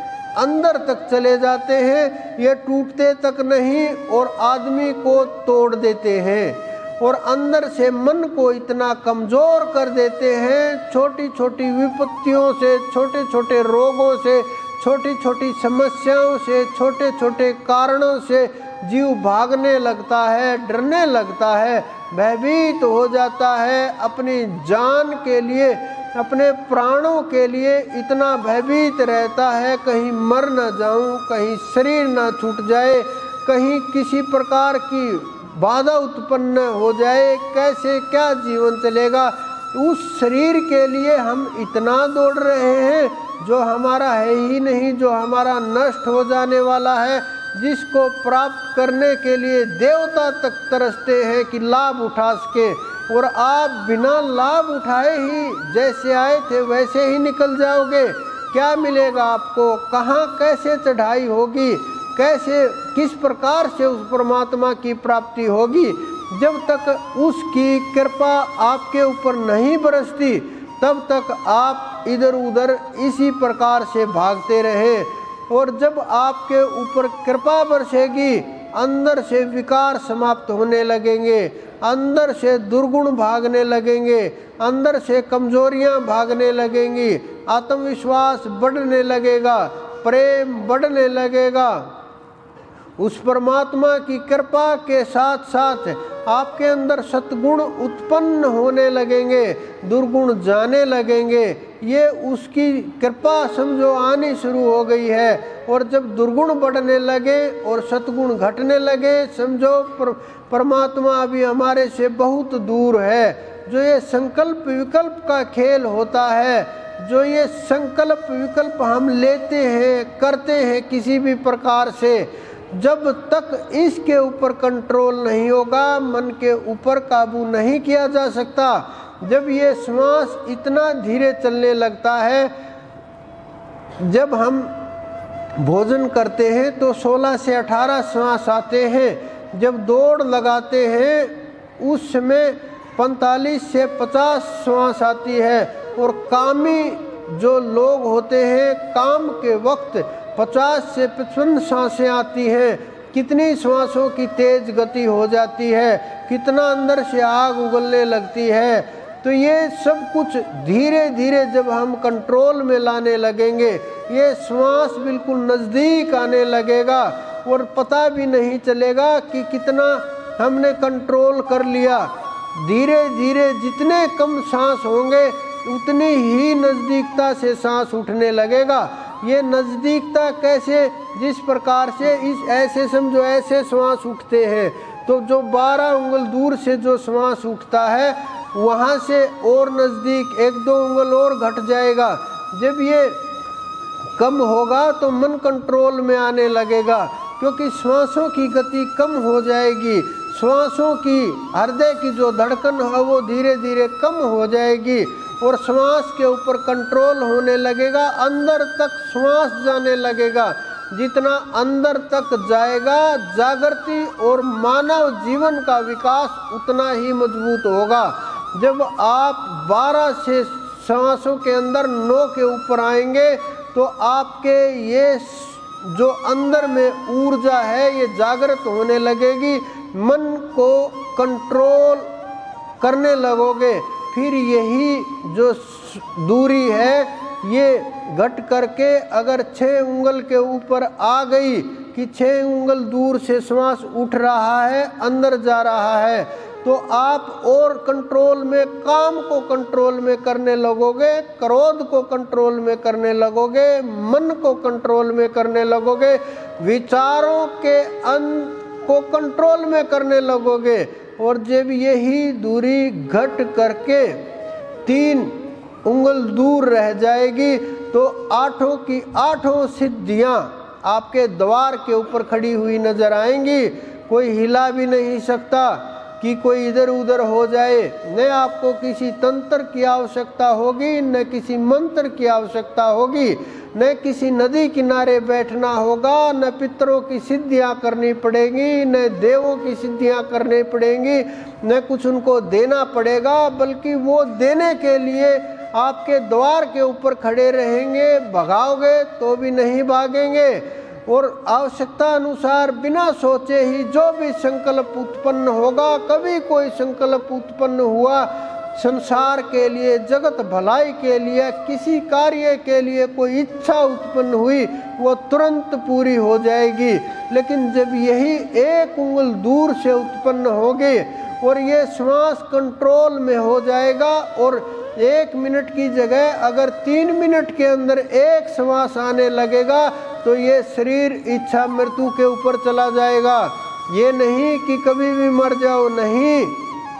अंदर तक चले जाते हैं, ये टूटते तक नहीं और आदमी को तोड़ देते हैं और अंदर से मन को इतना कमज़ोर कर देते हैं। छोटी छोटी विपत्तियों से, छोटे छोटे रोगों से, छोटी छोटी समस्याओं से, छोटे छोटे कारणों से जीव भागने लगता है, डरने लगता है, भयभीत हो जाता है। अपनी जान के लिए, अपने प्राणों के लिए इतना भयभीत रहता है, कहीं मर न जाऊं, कहीं शरीर न छूट जाए, कहीं किसी प्रकार की बाधा उत्पन्न हो जाए, कैसे क्या जीवन चलेगा। उस शरीर के लिए हम इतना दौड़ रहे हैं जो हमारा है ही नहीं, जो हमारा नष्ट हो जाने वाला है, जिसको प्राप्त करने के लिए देवता तक तरसते हैं कि लाभ उठा सके, और आप बिना लाभ उठाए ही जैसे आए थे वैसे ही निकल जाओगे। क्या मिलेगा आपको, कहाँ कैसे चढ़ाई होगी, कैसे किस प्रकार से उस परमात्मा की प्राप्ति होगी। जब तक उसकी कृपा आपके ऊपर नहीं बरसती तब तक आप इधर उधर इसी प्रकार से भागते रहे। और जब आपके ऊपर कृपा बरसेगी अंदर से विकार समाप्त होने लगेंगे, अंदर से दुर्गुण भागने लगेंगे, अंदर से कमजोरियां भागने लगेंगी, आत्मविश्वास बढ़ने लगेगा, प्रेम बढ़ने लगेगा। उस परमात्मा की कृपा के साथ साथ आपके अंदर सद्गुण उत्पन्न होने लगेंगे, दुर्गुण जाने लगेंगे। ये उसकी कृपा समझो आनी शुरू हो गई है। और जब दुर्गुण बढ़ने लगे और सद्गुण घटने लगे, समझो परमात्मा अभी हमारे से बहुत दूर है। जो ये संकल्प विकल्प का खेल होता है, जो ये संकल्प विकल्प हम लेते हैं करते हैं किसी भी प्रकार से, जब तक इसके ऊपर कंट्रोल नहीं होगा, मन के ऊपर काबू नहीं किया जा सकता। जब ये श्वास इतना धीरे चलने लगता है, जब हम भोजन करते हैं तो 16 से 18 श्वास आते हैं। जब दौड़ लगाते हैं उस समय 45 से 50 श्वास आती है। और कामी जो लोग होते हैं काम के वक्त 50 से 55 सांसें आती हैं। कितनी श्वासों की तेज गति हो जाती है, कितना अंदर से आग उगलने लगती है। तो ये सब कुछ धीरे धीरे जब हम कंट्रोल में लाने लगेंगे, ये श्वास बिल्कुल नज़दीक आने लगेगा और पता भी नहीं चलेगा कि कितना हमने कंट्रोल कर लिया। धीरे धीरे जितने कम सांस होंगे उतनी ही नज़दीकता से सांस उठने लगेगा। ये नज़दीकता कैसे, जिस प्रकार से इस ऐसे समझो ऐसे श्वास उठते हैं तो जो 12 उंगल दूर से जो श्वास उठता है वहाँ से और नज़दीक 1-2 उंगल और घट जाएगा। जब ये कम होगा तो मन कंट्रोल में आने लगेगा, क्योंकि श्वासों की गति कम हो जाएगी। श्वासों की हृदय की जो धड़कन है वो धीरे धीरे कम हो जाएगी और श्वास के ऊपर कंट्रोल होने लगेगा। अंदर तक श्वास जाने लगेगा। जितना अंदर तक जाएगा जागृति और मानव जीवन का विकास उतना ही मजबूत होगा। जब आप 12 से श्वासों के अंदर 9 के ऊपर आएंगे तो आपके ये जो अंदर में ऊर्जा है ये जागृत होने लगेगी। मन को कंट्रोल करने लगोगे। फिर यही जो दूरी है ये घट करके अगर 6 उंगल के ऊपर आ गई कि 6 उंगल दूर से श्वास उठ रहा है, अंदर जा रहा है, तो आप और कंट्रोल में काम को कंट्रोल में करने लगोगे, क्रोध को कंट्रोल में करने लगोगे, मन को कंट्रोल में करने लगोगे, विचारों के को कंट्रोल में करने लगोगे। और जब यही दूरी घट करके 3 उंगल दूर रह जाएगी तो 8 की 8 सिद्धियां आपके द्वार के ऊपर खड़ी हुई नजर आएंगी। कोई हिला भी नहीं सकता कि कोई इधर उधर हो जाए। न आपको किसी तंत्र की आवश्यकता होगी, न किसी मंत्र की आवश्यकता होगी, न किसी नदी किनारे बैठना होगा, न पितरों की सिद्धियां करनी पड़ेगी, न देवों की सिद्धियां करनी पड़ेंगी, न कुछ उनको देना पड़ेगा, बल्कि वो देने के लिए आपके द्वार के ऊपर खड़े रहेंगे। भगाओगे तो भी नहीं भागेंगे। और आवश्यकता अनुसार बिना सोचे ही जो भी संकल्प उत्पन्न होगा, कभी कोई संकल्प उत्पन्न हुआ संसार के लिए, जगत भलाई के लिए, किसी कार्य के लिए कोई इच्छा उत्पन्न हुई, वो तुरंत पूरी हो जाएगी। लेकिन जब यही 1 उंगल दूर से उत्पन्न होगी और ये श्वास कंट्रोल में हो जाएगा और 1 मिनट की जगह अगर 3 मिनट के अंदर 1 श्वास आने लगेगा तो ये शरीर इच्छा मृत्यु के ऊपर चला जाएगा। ये नहीं कि कभी भी मर जाओ, नहीं,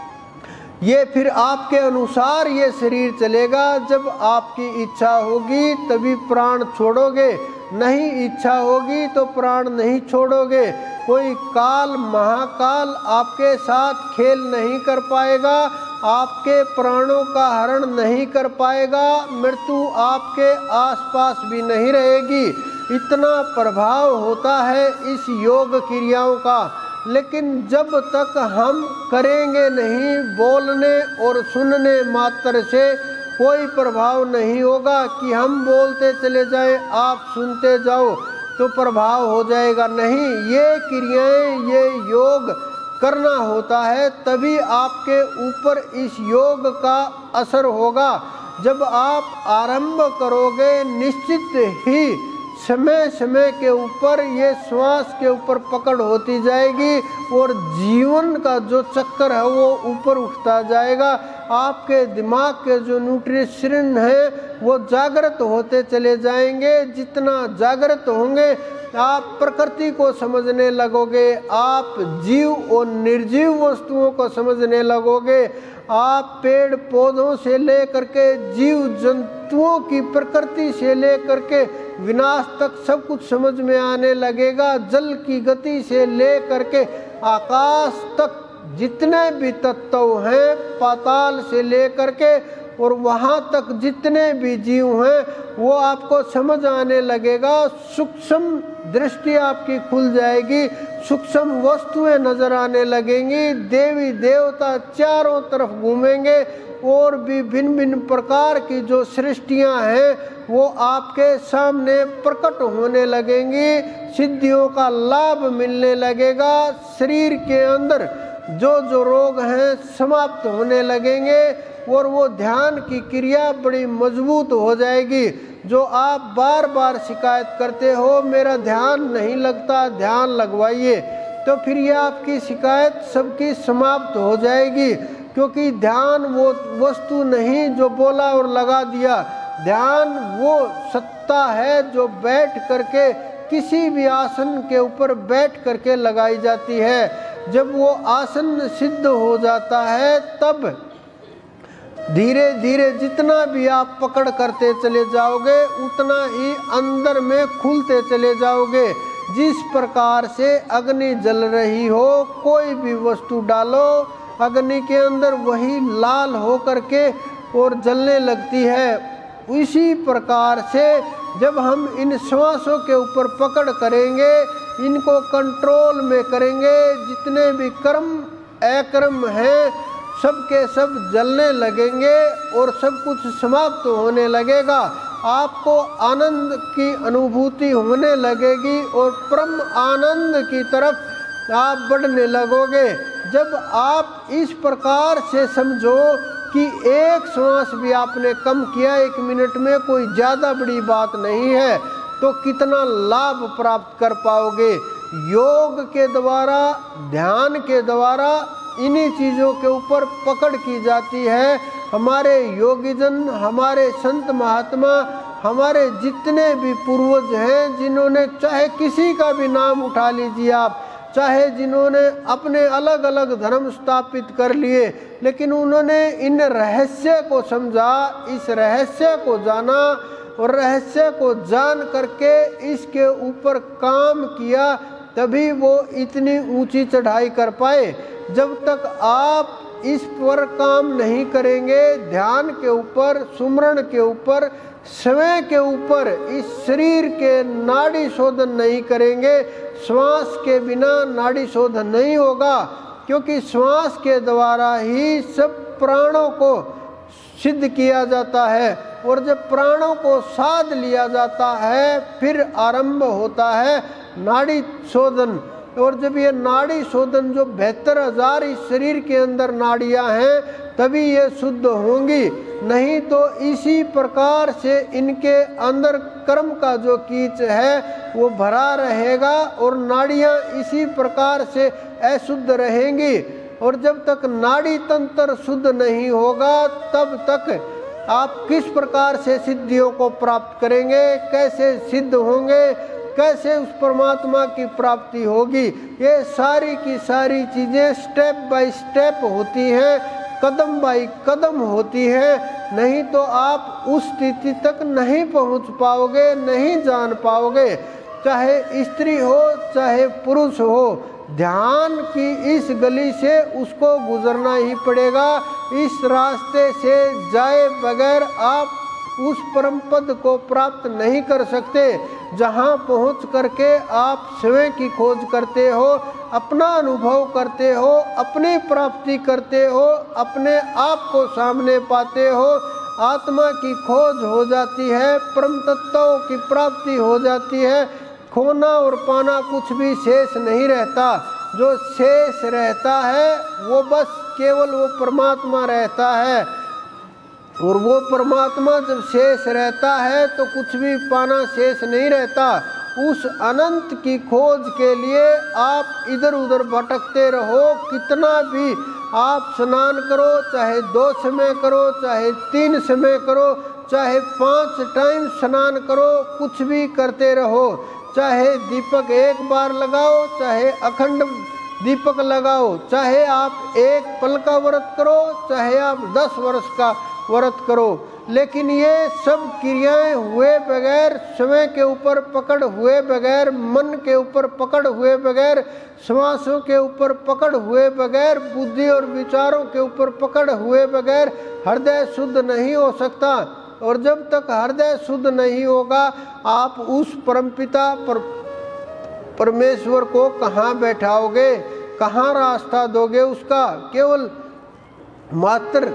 ये फिर आपके अनुसार ये शरीर चलेगा। जब आपकी इच्छा होगी तभी प्राण छोड़ोगे, नहीं इच्छा होगी तो प्राण नहीं छोड़ोगे। कोई काल महाकाल आपके साथ खेल नहीं कर पाएगा। आपके प्राणों का हरण नहीं कर पाएगा, मृत्यु आपके आसपास भी नहीं रहेगी। इतना प्रभाव होता है इस योग क्रियाओं का। लेकिन जब तक हम करेंगे नहीं, बोलने और सुनने मात्र से कोई प्रभाव नहीं होगा कि हम बोलते चले जाएं, आप सुनते जाओ तो प्रभाव हो जाएगा। नहीं, ये क्रियाएं, ये योग करना होता है, तभी आपके ऊपर इस योग का असर होगा। जब आप आरंभ करोगे, निश्चित ही समय समय के ऊपर ये श्वास के ऊपर पकड़ होती जाएगी और जीवन का जो चक्कर है वो ऊपर उठता जाएगा। आपके दिमाग के जो न्यूट्रिशन है वो जागृत होते चले जाएंगे। जितना जागृत होंगे आप प्रकृति को समझने लगोगे, आप जीव और निर्जीव वस्तुओं को समझने लगोगे, आप पेड़ पौधों से लेकर के जीव जंतुओं की प्रकृति से लेकर के विनाश तक सब कुछ समझ में आने लगेगा। जल की गति से लेकर के आकाश तक जितने भी तत्व हैं, पाताल से लेकर के और वहाँ तक जितने भी जीव हैं, वो आपको समझ आने लगेगा। सूक्ष्म दृष्टि आपकी खुल जाएगी, सूक्ष्म वस्तुएं नजर आने लगेंगी। देवी देवता चारों तरफ घूमेंगे और भी भिन्न भिन्न प्रकार की जो सृष्टियां हैं वो आपके सामने प्रकट होने लगेंगी। सिद्धियों का लाभ मिलने लगेगा। शरीर के अंदर जो जो रोग हैं समाप्त होने लगेंगे और वो ध्यान की क्रिया बड़ी मजबूत हो जाएगी। जो आप बार बार शिकायत करते हो मेरा ध्यान नहीं लगता, ध्यान लगवाइए, तो फिर ये आपकी शिकायत सबकी समाप्त हो जाएगी। क्योंकि ध्यान वो वस्तु नहीं जो बोला और लगा दिया। ध्यान वो सत्ता है जो बैठ करके किसी भी आसन के ऊपर बैठ करके लगाई जाती है। जब वो आसन सिद्ध हो जाता है तब धीरे धीरे जितना भी आप पकड़ करते चले जाओगे उतना ही अंदर में खुलते चले जाओगे। जिस प्रकार से अग्नि जल रही हो, कोई भी वस्तु डालो अग्नि के अंदर वही लाल हो करके और जलने लगती है। इसी प्रकार से जब हम इन श्वासों के ऊपर पकड़ करेंगे, इनको कंट्रोल में करेंगे, जितने भी कर्म अकर्म हैं सब के सब जलने लगेंगे और सब कुछ समाप्त होने लगेगा। आपको आनंद की अनुभूति होने लगेगी और परम आनंद की तरफ आप बढ़ने लगोगे। जब आप इस प्रकार से समझो कि एक श्वास भी आपने कम किया 1 मिनट में, कोई ज़्यादा बड़ी बात नहीं है, तो कितना लाभ प्राप्त कर पाओगे। योग के द्वारा, ध्यान के द्वारा इन्हीं चीज़ों के ऊपर पकड़ की जाती है। हमारे योगीजन, हमारे संत महात्मा, हमारे जितने भी पूर्वज हैं, जिन्होंने चाहे किसी का भी नाम उठा लीजिए आप, चाहे जिन्होंने अपने अलग अलग धर्म स्थापित कर लिए, लेकिन उन्होंने इन रहस्य को समझा, इस रहस्य को जाना और रहस्य को जान करके इसके ऊपर काम किया, तभी वो इतनी ऊंची चढ़ाई कर पाए। जब तक आप इस पर काम नहीं करेंगे, ध्यान के ऊपर, सुमरण के ऊपर, समय के ऊपर, इस शरीर के नाड़ी शोधन नहीं करेंगे, श्वास के बिना नाड़ी शोधन नहीं होगा। क्योंकि श्वास के द्वारा ही सब प्राणों को सिद्ध किया जाता है और जब प्राणों को साध लिया जाता है फिर आरंभ होता है नाड़ी शोधन। और जब ये नाड़ी शोधन जो 72,000 इस शरीर के अंदर नाड़ियां हैं तभी ये शुद्ध होंगी, नहीं तो इसी प्रकार से इनके अंदर कर्म का जो कीच है वो भरा रहेगा और नाड़ियां इसी प्रकार से अशुद्ध रहेंगी। और जब तक नाड़ी तंत्र शुद्ध नहीं होगा तब तक आप किस प्रकार से सिद्धियों को प्राप्त करेंगे, कैसे सिद्ध होंगे, कैसे उस परमात्मा की प्राप्ति होगी। ये सारी की सारी चीज़ें स्टेप बाय स्टेप होती हैं, कदम बाय कदम होती है, नहीं तो आप उस स्थिति तक नहीं पहुंच पाओगे, नहीं जान पाओगे। चाहे स्त्री हो चाहे पुरुष हो, ध्यान की इस गली से उसको गुजरना ही पड़ेगा। इस रास्ते से जाए बगैर आप उस परम पद को प्राप्त नहीं कर सकते जहाँ पहुँच करके आप स्वयं की खोज करते हो, अपना अनुभव करते हो, अपनी प्राप्ति करते हो, अपने आप को सामने पाते हो, आत्मा की खोज हो जाती है, परम तत्वों की प्राप्ति हो जाती है। खोना और पाना कुछ भी शेष नहीं रहता। जो शेष रहता है वो बस केवल वो परमात्मा रहता है, और वो परमात्मा जब शेष रहता है तो कुछ भी पाना शेष नहीं रहता। उस अनंत की खोज के लिए आप इधर उधर भटकते रहो। कितना भी आप स्नान करो, चाहे 2 समय करो, चाहे 3 समय करो, चाहे 5 टाइम स्नान करो, कुछ भी करते रहो। चाहे दीपक 1 बार लगाओ, चाहे अखंड दीपक लगाओ, चाहे आप 1 पल का व्रत करो, चाहे आप 10 वर्ष का व्रत करो, लेकिन ये सब क्रियाएं हुए बगैर, समय के ऊपर पकड़ हुए बगैर, मन के ऊपर पकड़ हुए बगैर, श्वासों के ऊपर पकड़ हुए बगैर, बुद्धि और विचारों के ऊपर पकड़ हुए बगैर हृदय शुद्ध नहीं हो सकता। और जब तक हृदय शुद्ध नहीं होगा, आप उस परमपिता परमेश्वर को कहाँ बैठाओगे, कहाँ रास्ता दोगे उसका? केवल मात्र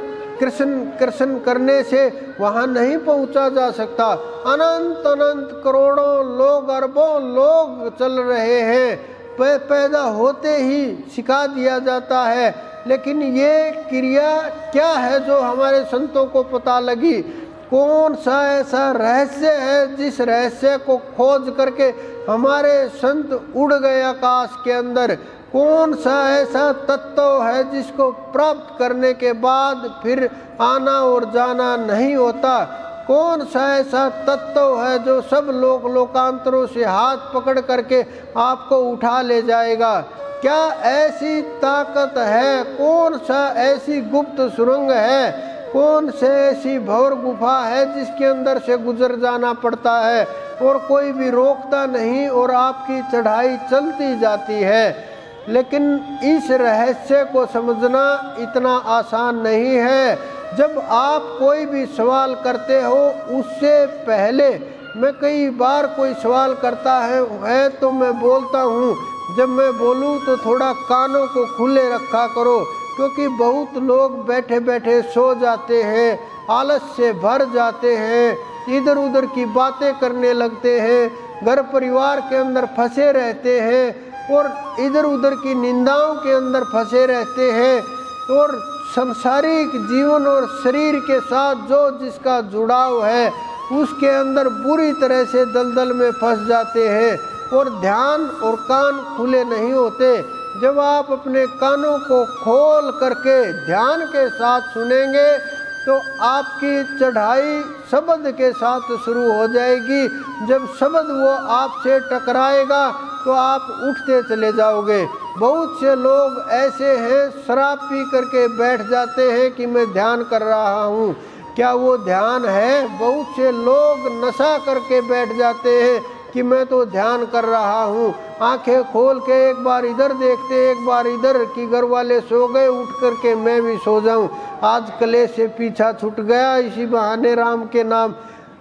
कृष्ण करने से वहाँ नहीं पहुँचा जा सकता। अनंत अनंत करोड़ों लोग, अरबों लोग चल रहे हैं, पैदा होते ही सिखा दिया जाता है, लेकिन ये क्रिया क्या है जो हमारे संतों को पता लगी? कौन सा ऐसा रहस्य है जिस रहस्य को खोज करके हमारे संत उड़ गए आकाश के अंदर? कौन सा ऐसा तत्व है जिसको प्राप्त करने के बाद फिर आना और जाना नहीं होता? कौन सा ऐसा तत्व है जो सब लोकांतरों से हाथ पकड़ करके आपको उठा ले जाएगा? क्या ऐसी ताकत है? कौन सा ऐसी गुप्त सुरंग है? कौन से ऐसी भौर गुफा है जिसके अंदर से गुजर जाना पड़ता है और कोई भी रोकता नहीं और आपकी चढ़ाई चलती जाती है? लेकिन इस रहस्य को समझना इतना आसान नहीं है। जब आप कोई भी सवाल करते हो, उससे पहले मैं कई बार कोई सवाल करता है तो मैं बोलता हूँ, जब मैं बोलूँ तो थोड़ा कानों को खुले रखा करो, क्योंकि बहुत लोग बैठे बैठे सो जाते हैं, आलस से भर जाते हैं, इधर उधर की बातें करने लगते हैं, घर परिवार के अंदर फंसे रहते हैं और इधर उधर की निंदाओं के अंदर फंसे रहते हैं, और संसारिक जीवन और शरीर के साथ जो जिसका जुड़ाव है उसके अंदर बुरी तरह से दलदल में फंस जाते हैं और ध्यान और कान खुले नहीं होते। जब आप अपने कानों को खोल करके ध्यान के साथ सुनेंगे तो आपकी चढ़ाई शब्द के साथ शुरू हो जाएगी। जब शब्द वो आपसे टकराएगा तो आप उठते चले जाओगे। बहुत से लोग ऐसे हैं, शराब पी करके बैठ जाते हैं कि मैं ध्यान कर रहा हूँ। क्या वो ध्यान है? बहुत से लोग नशा करके बैठ जाते हैं कि मैं तो ध्यान कर रहा हूँ। आंखें खोल के एक बार इधर देखते, एक बार इधर, कि घर वाले सो गए, उठ करके मैं भी सो जाऊँ। आज कलेश से पीछा छूट गया, इसी बहाने राम के नाम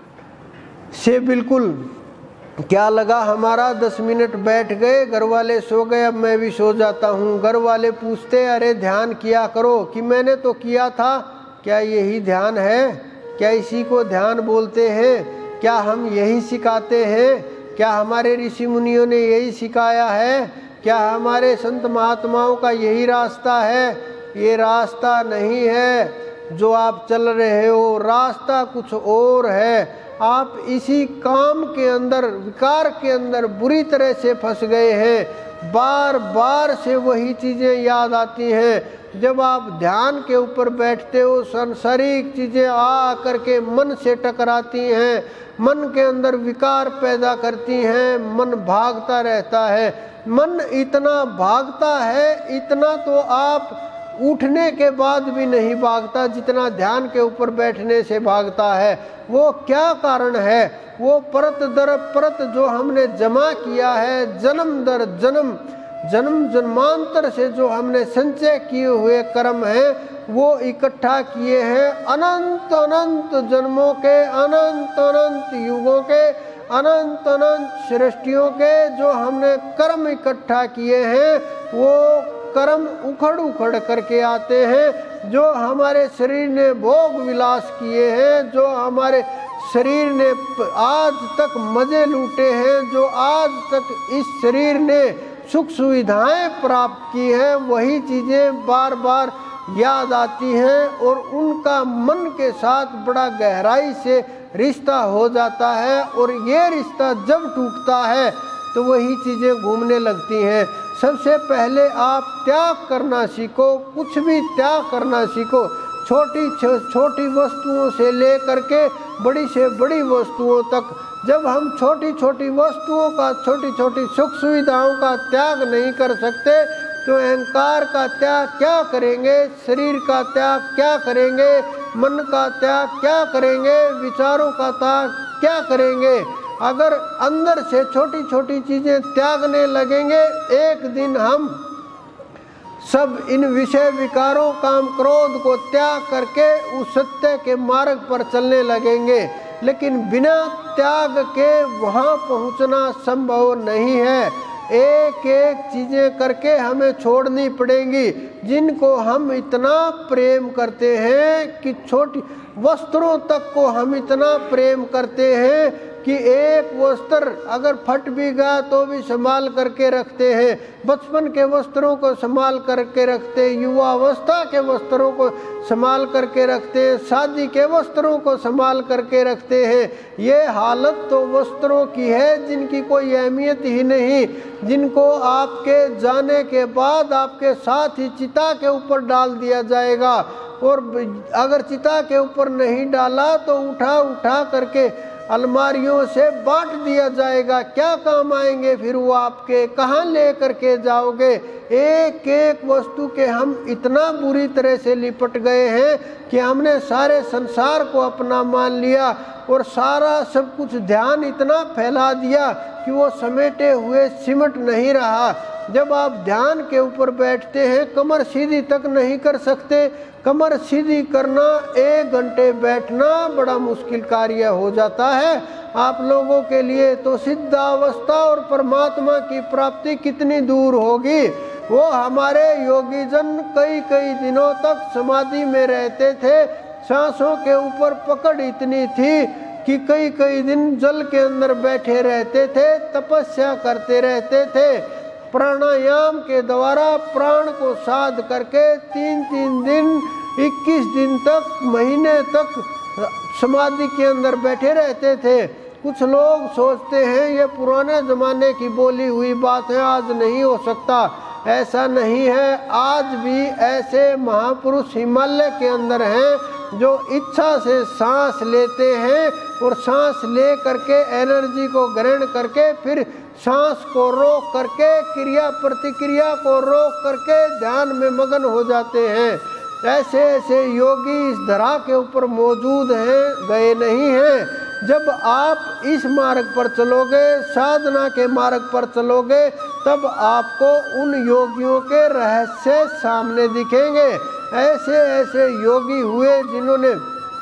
से बिल्कुल क्या लगा हमारा, 10 मिनट बैठ गए, घर वाले सो गए, अब मैं भी सो जाता हूँ। घर वाले पूछते, अरे ध्यान किया करो, कि मैंने तो किया था। क्या यही ध्यान है? क्या इसी को ध्यान बोलते हैं? क्या हम यही सिखाते हैं? क्या हमारे ऋषि मुनियों ने यही सिखाया है? क्या हमारे संत महात्माओं का यही रास्ता है? ये रास्ता नहीं है जो आप चल रहे हो, रास्ता कुछ और है। आप इसी काम के अंदर, विकार के अंदर बुरी तरह से फंस गए हैं। बार बार से वही चीज़ें याद आती हैं। जब आप ध्यान के ऊपर बैठते हो, सांसारिक चीज़ें आ करके मन से टकराती हैं, मन के अंदर विकार पैदा करती हैं, मन भागता रहता है। मन इतना भागता है, इतना तो आप उठने के बाद भी नहीं भागता जितना ध्यान के ऊपर बैठने से भागता है। वो क्या कारण है? वो परत दर परत जो हमने जमा किया है, जन्म दर जन्म, जन्म जन्मांतर से जो हमने संचय किए हुए कर्म हैं, वो इकट्ठा किए हैं अनंत अनंत जन्मों के, अनंत अनंत युगों के, अनंत अनंत सृष्टियों के जो हमने कर्म इकट्ठा किए हैं, वो कर्म उखड़ उखड़ करके आते हैं। जो हमारे शरीर ने भोग विलास किए हैं, जो हमारे शरीर ने आज तक मजे लूटे हैं, जो आज तक इस शरीर ने सुख सुविधाएं प्राप्त की हैं, वही चीज़ें बार बार याद आती हैं और उनका मन के साथ बड़ा गहराई से रिश्ता हो जाता है। और ये रिश्ता जब टूटता है तो वही चीज़ें घूमने लगती हैं। सबसे पहले आप त्याग करना सीखो, कुछ भी त्याग करना सीखो। छोटी छोटी वस्तुओं से ले करके बड़ी से बड़ी वस्तुओं तक। जब हम छोटी छोटी वस्तुओं का, छोटी छोटी सुख सुविधाओं का त्याग नहीं कर सकते तो अहंकार का त्याग क्या करेंगे, शरीर का त्याग क्या करेंगे, मन का त्याग क्या करेंगे, विचारों का त्याग क्या करेंगे। अगर अंदर से छोटी छोटी चीज़ें त्यागने लगेंगे, एक दिन हम सब इन विषय विकारों, काम क्रोध को त्याग करके उस सत्य के मार्ग पर चलने लगेंगे। लेकिन बिना त्याग के वहाँ पहुँचना संभव नहीं है। एक एक चीज़ें करके हमें छोड़नी पड़ेंगी। जिनको हम इतना प्रेम करते हैं कि छोटी वस्त्रों तक को हम इतना प्रेम करते हैं कि एक वस्त्र अगर फट भी गया तो भी संभाल करके रखते हैं। बचपन के वस्त्रों को संभाल करके रखते हैं, युवावस्था के वस्त्रों को संभाल करके रखते हैं, शादी के वस्त्रों को संभाल करके रखते हैं। ये हालत तो वस्त्रों की है जिनकी कोई अहमियत ही नहीं, जिनको आपके जाने के बाद आपके साथ ही चिता के ऊपर डाल दिया जाएगा। और अगर चिता के ऊपर नहीं डाला तो उठा उठा करके अलमारियों से बांट दिया जाएगा। क्या काम आएंगे फिर वो आपके, कहाँ ले करके जाओगे। एक एक वस्तु के हम इतना बुरी तरह से लिपट गए हैं कि हमने सारे संसार को अपना मान लिया और सारा सब कुछ ध्यान इतना फैला दिया कि वो समेटे हुए सिमट नहीं रहा। जब आप ध्यान के ऊपर बैठते हैं, कमर सीधी तक नहीं कर सकते। कमर सीधी करना, 1 घंटे बैठना बड़ा मुश्किल कार्य हो जाता है आप लोगों के लिए। तो सिद्धावस्था और परमात्मा की प्राप्ति कितनी दूर होगी। वो हमारे योगी जन कई कई दिनों तक समाधि में रहते थे। सांसों के ऊपर पकड़ इतनी थी कि कई कई दिन जल के अंदर बैठे रहते थे, तपस्या करते रहते थे। प्राणायाम के द्वारा प्राण को साध करके 3-3 दिन, 21 दिन तक, महीने तक समाधि के अंदर बैठे रहते थे। कुछ लोग सोचते हैं ये पुराने ज़माने की बोली हुई बात है, आज नहीं हो सकता। ऐसा नहीं है, आज भी ऐसे महापुरुष हिमालय के अंदर हैं जो इच्छा से सांस लेते हैं और सांस ले करके एनर्जी को ग्रहण करके फिर सांस को रोक करके, क्रिया प्रतिक्रिया को रोक करके ध्यान में मगन हो जाते हैं। ऐसे ऐसे योगी इस धरा के ऊपर मौजूद हैं, गए नहीं हैं। जब आप इस मार्ग पर चलोगे, साधना के मार्ग पर चलोगे, तब आपको उन योगियों के रहस्य सामने दिखेंगे। ऐसे ऐसे योगी हुए जिन्होंने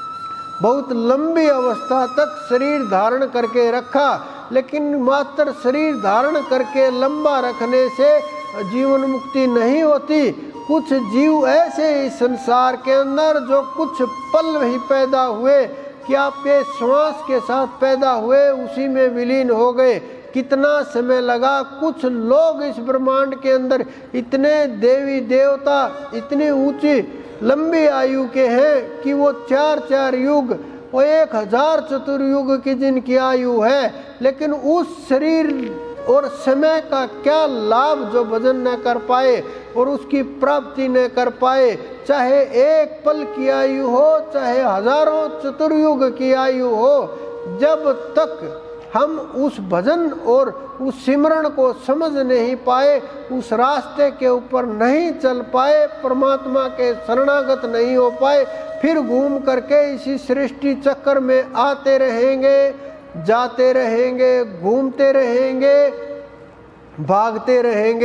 बहुत लंबी अवस्था तक शरीर धारण करके रखा, लेकिन मात्र शरीर धारण करके लंबा रखने से जीवन मुक्ति नहीं होती। कुछ जीव ऐसे इस संसार के अंदर जो कुछ पल ही पैदा हुए कि आपके श्वास के साथ पैदा हुए, उसी में विलीन हो गए। कितना समय लगा। कुछ लोग इस ब्रह्मांड के अंदर इतने देवी देवता, इतनी ऊंची लंबी आयु के हैं कि वो 4-4 युग और 1000 चतुर्युग की जिनकी आयु है, लेकिन उस शरीर और समय का क्या लाभ जो भजन न कर पाए और उसकी प्राप्ति न कर पाए। चाहे 1 पल की आयु हो, चाहे हजारों चतुर्युग की आयु हो, जब तक हम उस भजन और उस सिमरण को समझ नहीं पाए, उस रास्ते के ऊपर नहीं चल पाए, परमात्मा के शरणागत नहीं हो पाए, फिर घूम करके इसी सृष्टि चक्कर में आते रहेंगे, जाते रहेंगे, घूमते रहेंगे, भागते रहेंगे।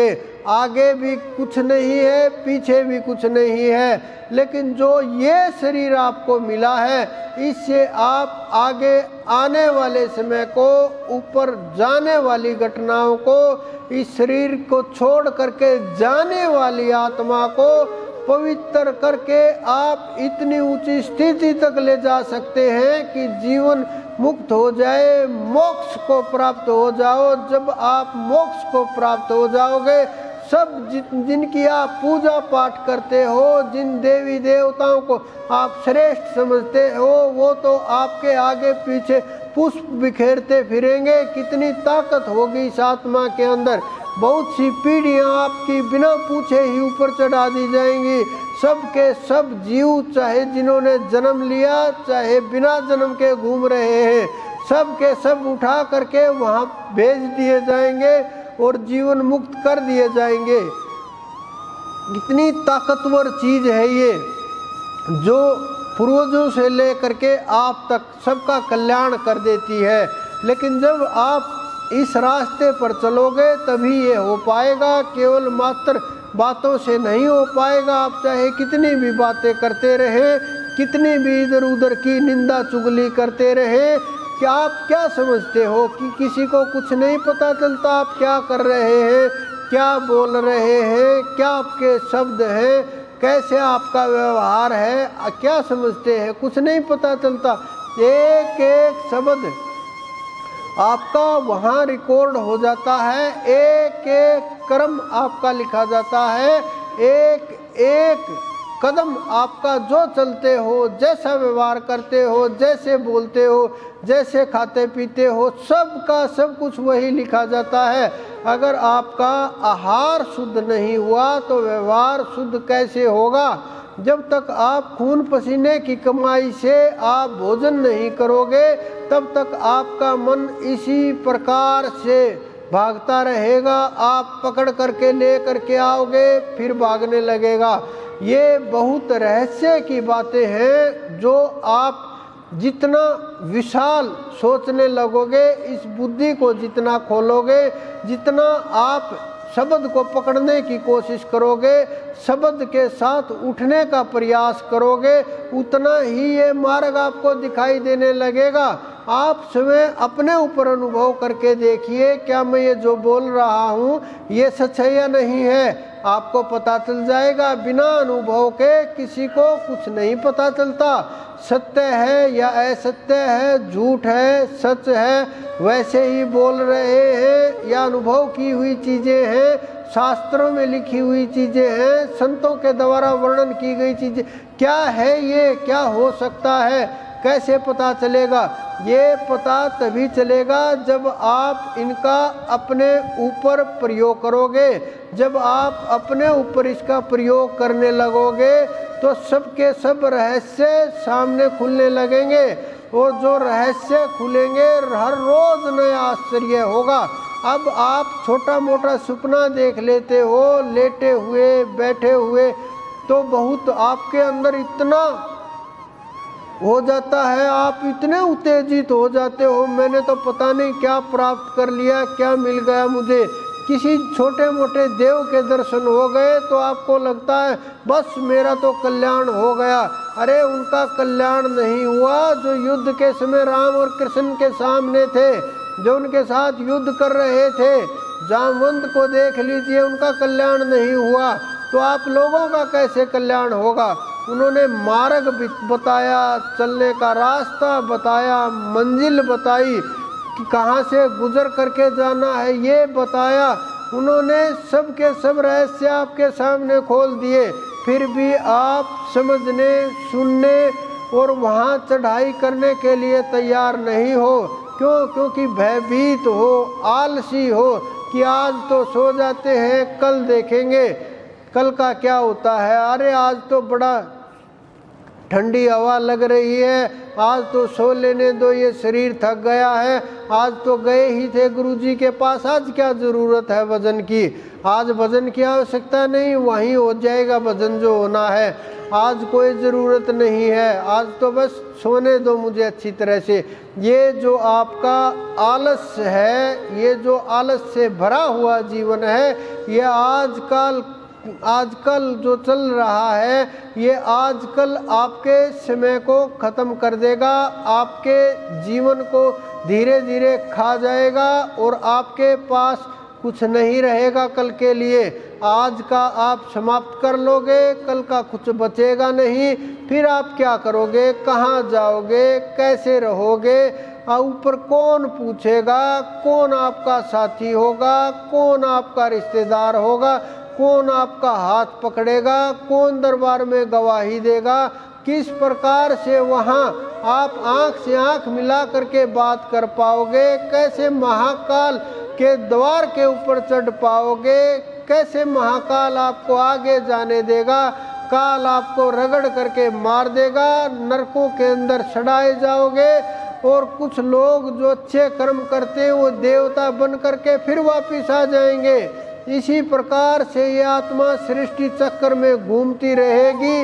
आगे भी कुछ नहीं है, पीछे भी कुछ नहीं है। लेकिन जो ये शरीर आपको मिला है, इससे आप आगे आने वाले समय को, ऊपर जाने वाली घटनाओं को, इस शरीर को छोड़ करके जाने वाली आत्मा को पवित्र करके आप इतनी ऊंची स्थिति तक ले जा सकते हैं कि जीवन मुक्त हो जाए, मोक्ष को प्राप्त हो जाओ। जब आप मोक्ष को प्राप्त हो जाओगे, सब जिनकी आप पूजा पाठ करते हो, जिन देवी देवताओं को आप श्रेष्ठ समझते हो, वो तो आपके आगे पीछे पुष्प बिखेरते फिरेंगे। कितनी ताकत होगी इस आत्मा के अंदर। बहुत सी पीढ़ियां आपकी बिना पूछे ही ऊपर चढ़ा दी जाएंगी। सब के सब जीव, चाहे जिन्होंने जन्म लिया, चाहे बिना जन्म के घूम रहे हैं, सब के सब उठा करके वहां भेज दिए जाएंगे और जीवन मुक्त कर दिए जाएंगे। इतनी ताकतवर चीज है ये, जो पूर्वजों से लेकर के आप तक सबका कल्याण कर देती है। लेकिन जब आप इस रास्ते पर चलोगे तभी ये हो पाएगा। केवल मात्र बातों से नहीं हो पाएगा। आप चाहे कितनी भी बातें करते रहें, कितनी भी इधर उधर की निंदा चुगली करते रहें, कि आप क्या समझते हो कि किसी को कुछ नहीं पता चलता आप क्या कर रहे हैं, क्या बोल रहे हैं, क्या आपके शब्द हैं, कैसे आपका व्यवहार है, क्या समझते हैं? कुछ नहीं पता चलता। एक एक शब्द आपका वहाँ रिकॉर्ड हो जाता है, एक एक कर्म आपका लिखा जाता है, एक एक कदम आपका जो चलते हो, जैसा व्यवहार करते हो, जैसे बोलते हो, जैसे खाते पीते हो, सब का सब कुछ वही लिखा जाता है। अगर आपका आहार शुद्ध नहीं हुआ तो व्यवहार शुद्ध कैसे होगा? जब तक आप खून पसीने की कमाई से आप भोजन नहीं करोगे, तब तक आपका मन इसी प्रकार से भागता रहेगा। आप पकड़ करके ले करके आओगे, फिर भागने लगेगा। ये बहुत रहस्य की बातें हैं, जो आप जितना विशाल सोचने लगोगे, इस बुद्धि को जितना खोलोगे, जितना आप शब्द को पकड़ने की कोशिश करोगे, शब्द के साथ उठने का प्रयास करोगे, उतना ही ये मार्ग आपको दिखाई देने लगेगा। आप स्वयं अपने ऊपर अनुभव करके देखिए, क्या मैं ये जो बोल रहा हूँ ये सच है या नहीं है? आपको पता चल जाएगा। बिना अनुभव के किसी को कुछ नहीं पता चलता। सत्य है या असत्य है, झूठ है, सच है, वैसे ही बोल रहे हैं या अनुभव की हुई चीज़ें हैं, शास्त्रों में लिखी हुई चीज़ें हैं, संतों के द्वारा वर्णन की गई चीज़ें, क्या है ये? क्या हो सकता है? कैसे पता चलेगा? ये पता तभी चलेगा जब आप इनका अपने ऊपर प्रयोग करोगे। जब आप अपने ऊपर इसका प्रयोग करने लगोगे तो सबके सब रहस्य सामने खुलने लगेंगे, और जो रहस्य खुलेंगे हर रोज नया आश्चर्य होगा। अब आप छोटा मोटा सपना देख लेते हो, लेटे हुए, बैठे हुए, तो बहुत आपके अंदर इतना हो जाता है, आप इतने उत्तेजित हो जाते हो, मैंने तो पता नहीं क्या प्राप्त कर लिया, क्या मिल गया मुझे। किसी छोटे मोटे देव के दर्शन हो गए तो आपको लगता है बस मेरा तो कल्याण हो गया। अरे उनका कल्याण नहीं हुआ। जो युद्ध के समय राम और कृष्ण के सामने थे, जो उनके साथ युद्ध कर रहे थे, जामवंत को देख लीजिए, उनका कल्याण नहीं हुआ, तो आप लोगों का कैसे कल्याण होगा? उन्होंने मार्ग बताया, चलने का रास्ता बताया, मंजिल बताई कि कहाँ से गुजर करके जाना है, ये बताया। उन्होंने सब के सब रहस्य आपके सामने खोल दिए, फिर भी आप समझने, सुनने और वहाँ चढ़ाई करने के लिए तैयार नहीं हो। क्यों? क्योंकि भयभीत हो, आलसी हो कि आज तो सो जाते हैं, कल देखेंगे कल का क्या होता है। अरे आज तो बड़ा ठंडी हवा लग रही है, आज तो सो लेने दो, ये शरीर थक गया है, आज तो गए ही थे गुरुजी के पास, आज क्या ज़रूरत है भजन की, आज भजन की आवश्यकता नहीं, वहीं हो जाएगा भजन जो होना है, आज कोई ज़रूरत नहीं है, आज तो बस सोने दो मुझे अच्छी तरह से। ये जो आपका आलस्य है, ये जो आलस से भरा हुआ जीवन है, ये आजकल जो चल रहा है, ये आजकल आपके समय को ख़त्म कर देगा, आपके जीवन को धीरे धीरे खा जाएगा और आपके पास कुछ नहीं रहेगा कल के लिए। आज का आप समाप्त कर लोगे, कल का कुछ बचेगा नहीं, फिर आप क्या करोगे, कहाँ जाओगे, कैसे रहोगे, ऊपर कौन पूछेगा, कौन आपका साथी होगा, कौन आपका रिश्तेदार होगा, कौन आपका हाथ पकड़ेगा, कौन दरबार में गवाही देगा, किस प्रकार से वहाँ आप आँख से आँख मिला करके बात कर पाओगे, कैसे महाकाल के द्वार के ऊपर चढ़ पाओगे, कैसे महाकाल आपको आगे जाने देगा, काल आपको रगड़ करके मार देगा, नरकों के अंदर सड़ाए जाओगे। और कुछ लोग जो अच्छे कर्म करते हैं वो देवता बन करके फिर वापिस आ जाएंगे। इसी प्रकार से ये आत्मा सृष्टि चक्र में घूमती रहेगी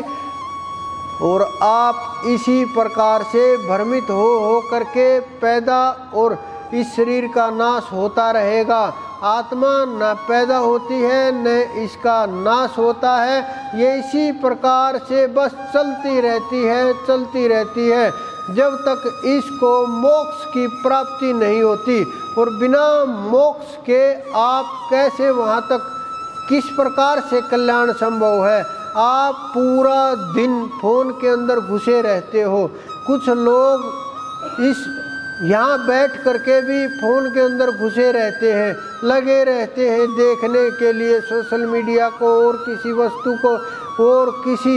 और आप इसी प्रकार से भ्रमित हो करके पैदा और इस शरीर का नाश होता रहेगा। आत्मा न पैदा होती है न इसका नाश होता है, ये इसी प्रकार से बस चलती रहती है जब तक इसको मोक्ष की प्राप्ति नहीं होती। और बिना मोक्ष के आप कैसे वहाँ तक, किस प्रकार से कल्याण संभव है। आप पूरा दिन फोन के अंदर घुसे रहते हो, कुछ लोग इस यहाँ बैठ करके भी फ़ोन के अंदर घुसे रहते हैं, लगे रहते हैं देखने के लिए सोशल मीडिया को और किसी वस्तु को और किसी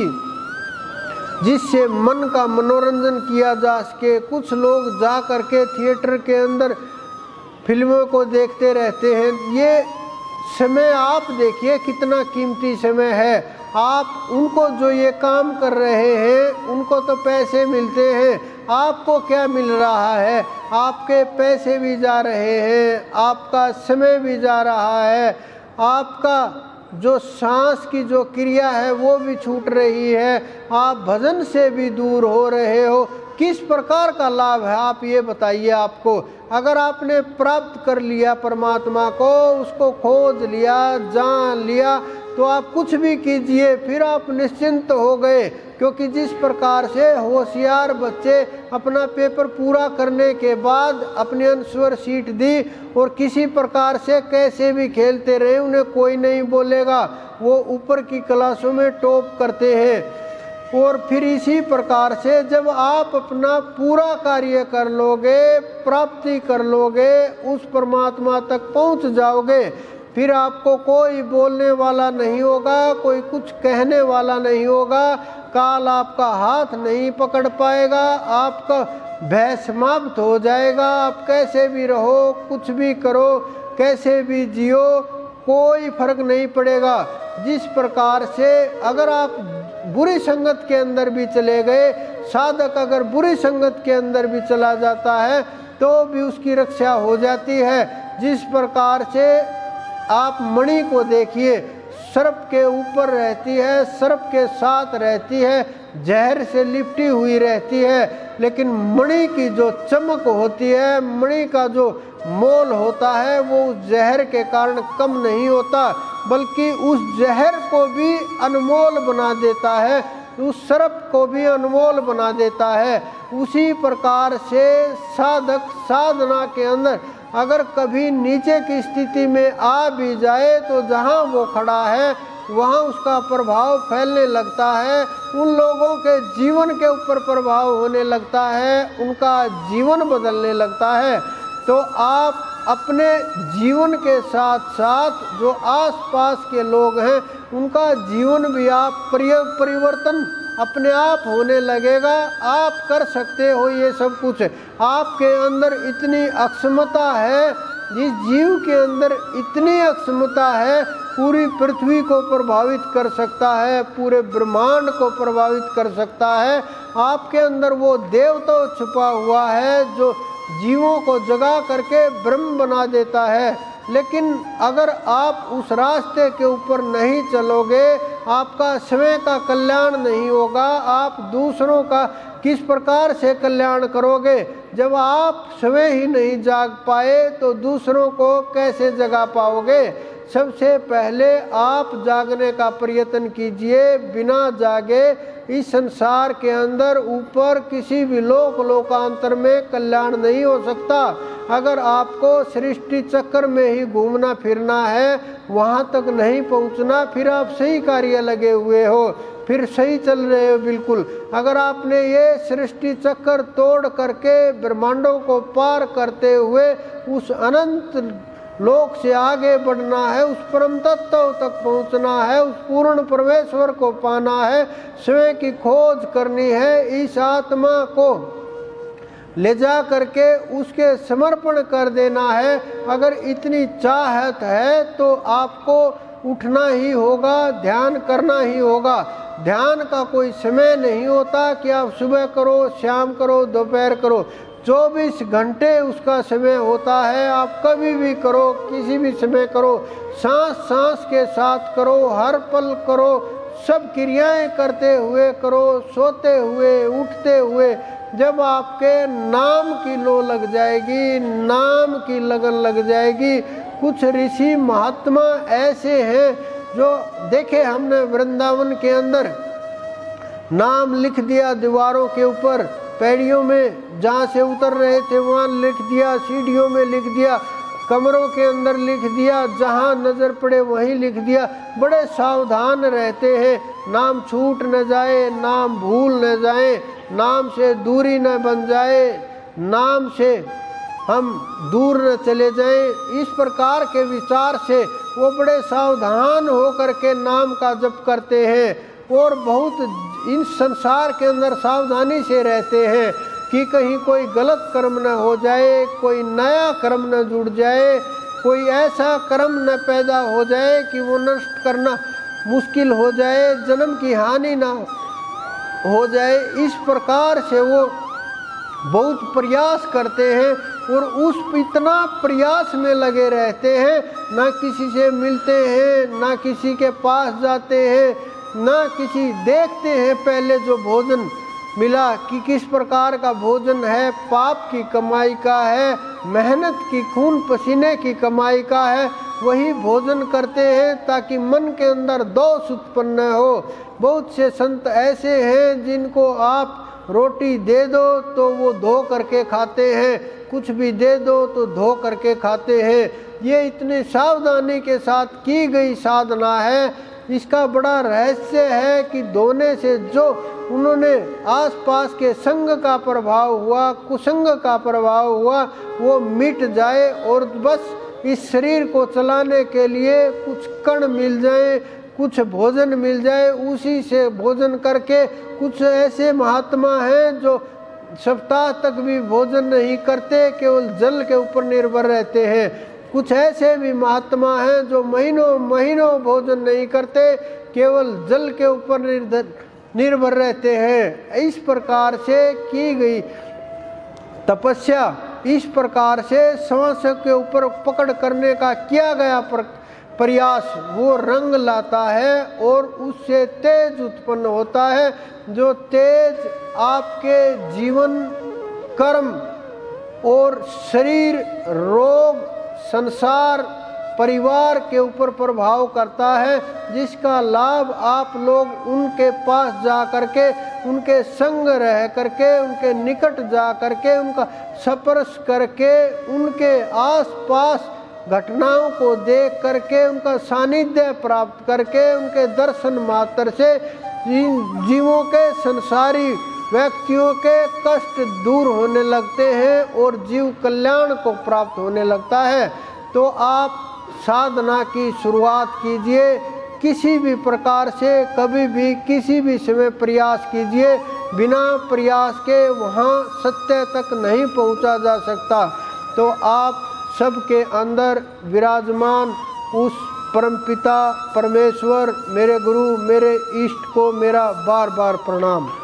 जिससे मन का मनोरंजन किया जा सके। कुछ लोग जा करके थिएटर के अंदर फिल्मों को देखते रहते हैं। ये समय आप देखिए कितना कीमती समय है। आप उनको जो ये काम कर रहे हैं उनको तो पैसे मिलते हैं, आपको क्या मिल रहा है? आपके पैसे भी जा रहे हैं, आपका समय भी जा रहा है, आपका जो सांस की जो क्रिया है वो भी छूट रही है, आप भजन से भी दूर हो रहे हो। किस प्रकार का लाभ है आप ये बताइए। आपको अगर आपने प्राप्त कर लिया परमात्मा को, उसको खोज लिया, जान लिया, तो आप कुछ भी कीजिए फिर आप निश्चिंत हो गए। क्योंकि जिस प्रकार से होशियार बच्चे अपना पेपर पूरा करने के बाद अपनी आंसर शीट दी और किसी प्रकार से कैसे भी खेलते रहे, उन्हें कोई नहीं बोलेगा, वो ऊपर की क्लासों में टॉप करते हैं। और फिर इसी प्रकार से जब आप अपना पूरा कार्य कर लोगे, प्राप्ति कर लोगे, उस परमात्मा तक पहुंच जाओगे, फिर आपको कोई बोलने वाला नहीं होगा, कोई कुछ कहने वाला नहीं होगा, काल आपका हाथ नहीं पकड़ पाएगा, आपका भय समाप्त हो जाएगा। आप कैसे भी रहो, कुछ भी करो, कैसे भी जियो, कोई फर्क नहीं पड़ेगा। जिस प्रकार से अगर आप बुरी संगत के अंदर भी चले गए, साधक अगर बुरी संगत के अंदर भी चला जाता है तो भी उसकी रक्षा हो जाती है। जिस प्रकार से आप मणि को देखिए, सर्प के ऊपर रहती है, सर्प के साथ रहती है, जहर से लिपटी हुई रहती है, लेकिन मणि की जो चमक होती है, मणि का जो मोल होता है, वो उस जहर के कारण कम नहीं होता, बल्कि उस जहर को भी अनमोल बना देता है, उस सर्प को भी अनमोल बना देता है। उसी प्रकार से साधक साधना के अंदर अगर कभी नीचे की स्थिति में आ भी जाए तो जहाँ वो खड़ा है वहाँ उसका प्रभाव फैलने लगता है, उन लोगों के जीवन के ऊपर प्रभाव होने लगता है, उनका जीवन बदलने लगता है। तो आप अपने जीवन के साथ साथ जो आसपास के लोग हैं उनका जीवन भी आप परिवर्तन अपने आप होने लगेगा। आप कर सकते हो ये सब कुछ, आपके अंदर इतनी अक्षमता है जिस जीव के अंदर इतनी अक्षमता है, पूरी पृथ्वी को प्रभावित कर सकता है, पूरे ब्रह्मांड को प्रभावित कर सकता है। आपके अंदर वो देवता छुपा हुआ है जो जीवों को जगा करके ब्रह्म बना देता है। लेकिन अगर आप उस रास्ते के ऊपर नहीं चलोगे, आपका स्वयं का कल्याण नहीं होगा। आप दूसरों का किस प्रकार से कल्याण करोगे? जब आप स्वयं ही नहीं जाग पाए तो दूसरों को कैसे जगा पाओगे? सबसे पहले आप जागने का प्रयत्न कीजिए। बिना जागे इस संसार के अंदर ऊपर किसी भी लोकांतर में कल्याण नहीं हो सकता। अगर आपको सृष्टि चक्र में ही घूमना फिरना है, वहाँ तक नहीं पहुँचना, फिर आप सही कार्य लगे हुए हो, फिर सही चल रहे हो बिल्कुल। अगर आपने ये सृष्टि चक्र तोड़ करके ब्रह्मांडों को पार करते हुए उस अनंत लोक से आगे बढ़ना है, उस परम तत्व तक पहुंचना है, उस पूर्ण परमेश्वर को पाना है, स्वयं की खोज करनी है, इस आत्मा को ले जा करके उसके समर्पण कर देना है। अगर इतनी चाहत है तो आपको उठना ही होगा, ध्यान करना ही होगा। ध्यान का कोई समय नहीं होता कि आप सुबह करो, शाम करो, दोपहर करो। 24 घंटे उसका समय होता है। आप कभी भी करो, किसी भी समय करो, सांस सांस के साथ करो, हर पल करो, सब क्रियाएं करते हुए करो, सोते हुए, उठते हुए। जब आपके नाम की लो लग जाएगी, नाम की लगन लग जाएगी। कुछ ऋषि महात्मा ऐसे हैं जो देखे हमने वृंदावन के अंदर, नाम लिख दिया दीवारों के ऊपर, पैड़ियों में जहाँ से उतर रहे थे वहाँ लिख दिया, सीढ़ियों में लिख दिया, कमरों के अंदर लिख दिया, जहाँ नज़र पड़े वहीं लिख दिया। बड़े सावधान रहते हैं, नाम छूट न जाए, नाम भूल न जाए, नाम से दूरी न बन जाए, नाम से हम दूर न चले जाएं। इस प्रकार के विचार से वो बड़े सावधान होकर के नाम का जप करते हैं और बहुत इन संसार के अंदर सावधानी से रहते हैं कि कहीं कोई गलत कर्म न हो जाए, कोई नया कर्म न जुड़ जाए, कोई ऐसा कर्म न पैदा हो जाए कि वो नष्ट करना मुश्किल हो जाए, जन्म की हानि ना हो जाए। इस प्रकार से वो बहुत प्रयास करते हैं और उस इतना प्रयास में लगे रहते हैं, ना किसी से मिलते हैं, ना किसी के पास जाते हैं, ना किसी देखते हैं पहले जो भोजन मिला कि किस प्रकार का भोजन है, पाप की कमाई का है, मेहनत की खून पसीने की कमाई का है, वही भोजन करते हैं ताकि मन के अंदर दोष उत्पन्न हो। बहुत से संत ऐसे हैं जिनको आप रोटी दे दो तो वो धो करके खाते हैं, कुछ भी दे दो तो धो करके खाते हैं। ये इतनी सावधानी के साथ की गई साधना है। इसका बड़ा रहस्य है कि धोने से जो उन्होंने आसपास के संग का प्रभाव हुआ, कुसंग का प्रभाव हुआ, वो मिट जाए और बस इस शरीर को चलाने के लिए कुछ कण मिल जाए, कुछ भोजन मिल जाए, उसी से भोजन करके। कुछ ऐसे महात्मा हैं जो सप्ताह तक भी भोजन नहीं करते, केवल जल के ऊपर निर्भर रहते हैं। कुछ ऐसे भी महात्मा हैं जो महीनों महीनों भोजन नहीं करते, केवल जल के ऊपर निर्भर रहते हैं। इस प्रकार से की गई तपस्या, इस प्रकार से सांस के ऊपर पकड़ करने का किया गया प्रयास वो रंग लाता है और उससे तेज उत्पन्न होता है। जो तेज आपके जीवन, कर्म और शरीर, रोग, संसार, परिवार के ऊपर प्रभाव करता है, जिसका लाभ आप लोग उनके पास जा करके, उनके संग रह करके, उनके निकट जा करके, उनका स्पर्श करके, उनके आसपास घटनाओं को देख करके, उनका सानिध्य प्राप्त करके, उनके दर्शन मात्र से जीवों के, संसारी व्यक्तियों के कष्ट दूर होने लगते हैं और जीव कल्याण को प्राप्त होने लगता है। तो आप साधना की शुरुआत कीजिए, किसी भी प्रकार से कभी भी किसी भी समय प्रयास कीजिए। बिना प्रयास के वहाँ सत्य तक नहीं पहुँचा जा सकता। तो आप सबके अंदर विराजमान उस परमपिता परमेश्वर मेरे गुरु मेरे इष्ट को मेरा बार बार प्रणाम।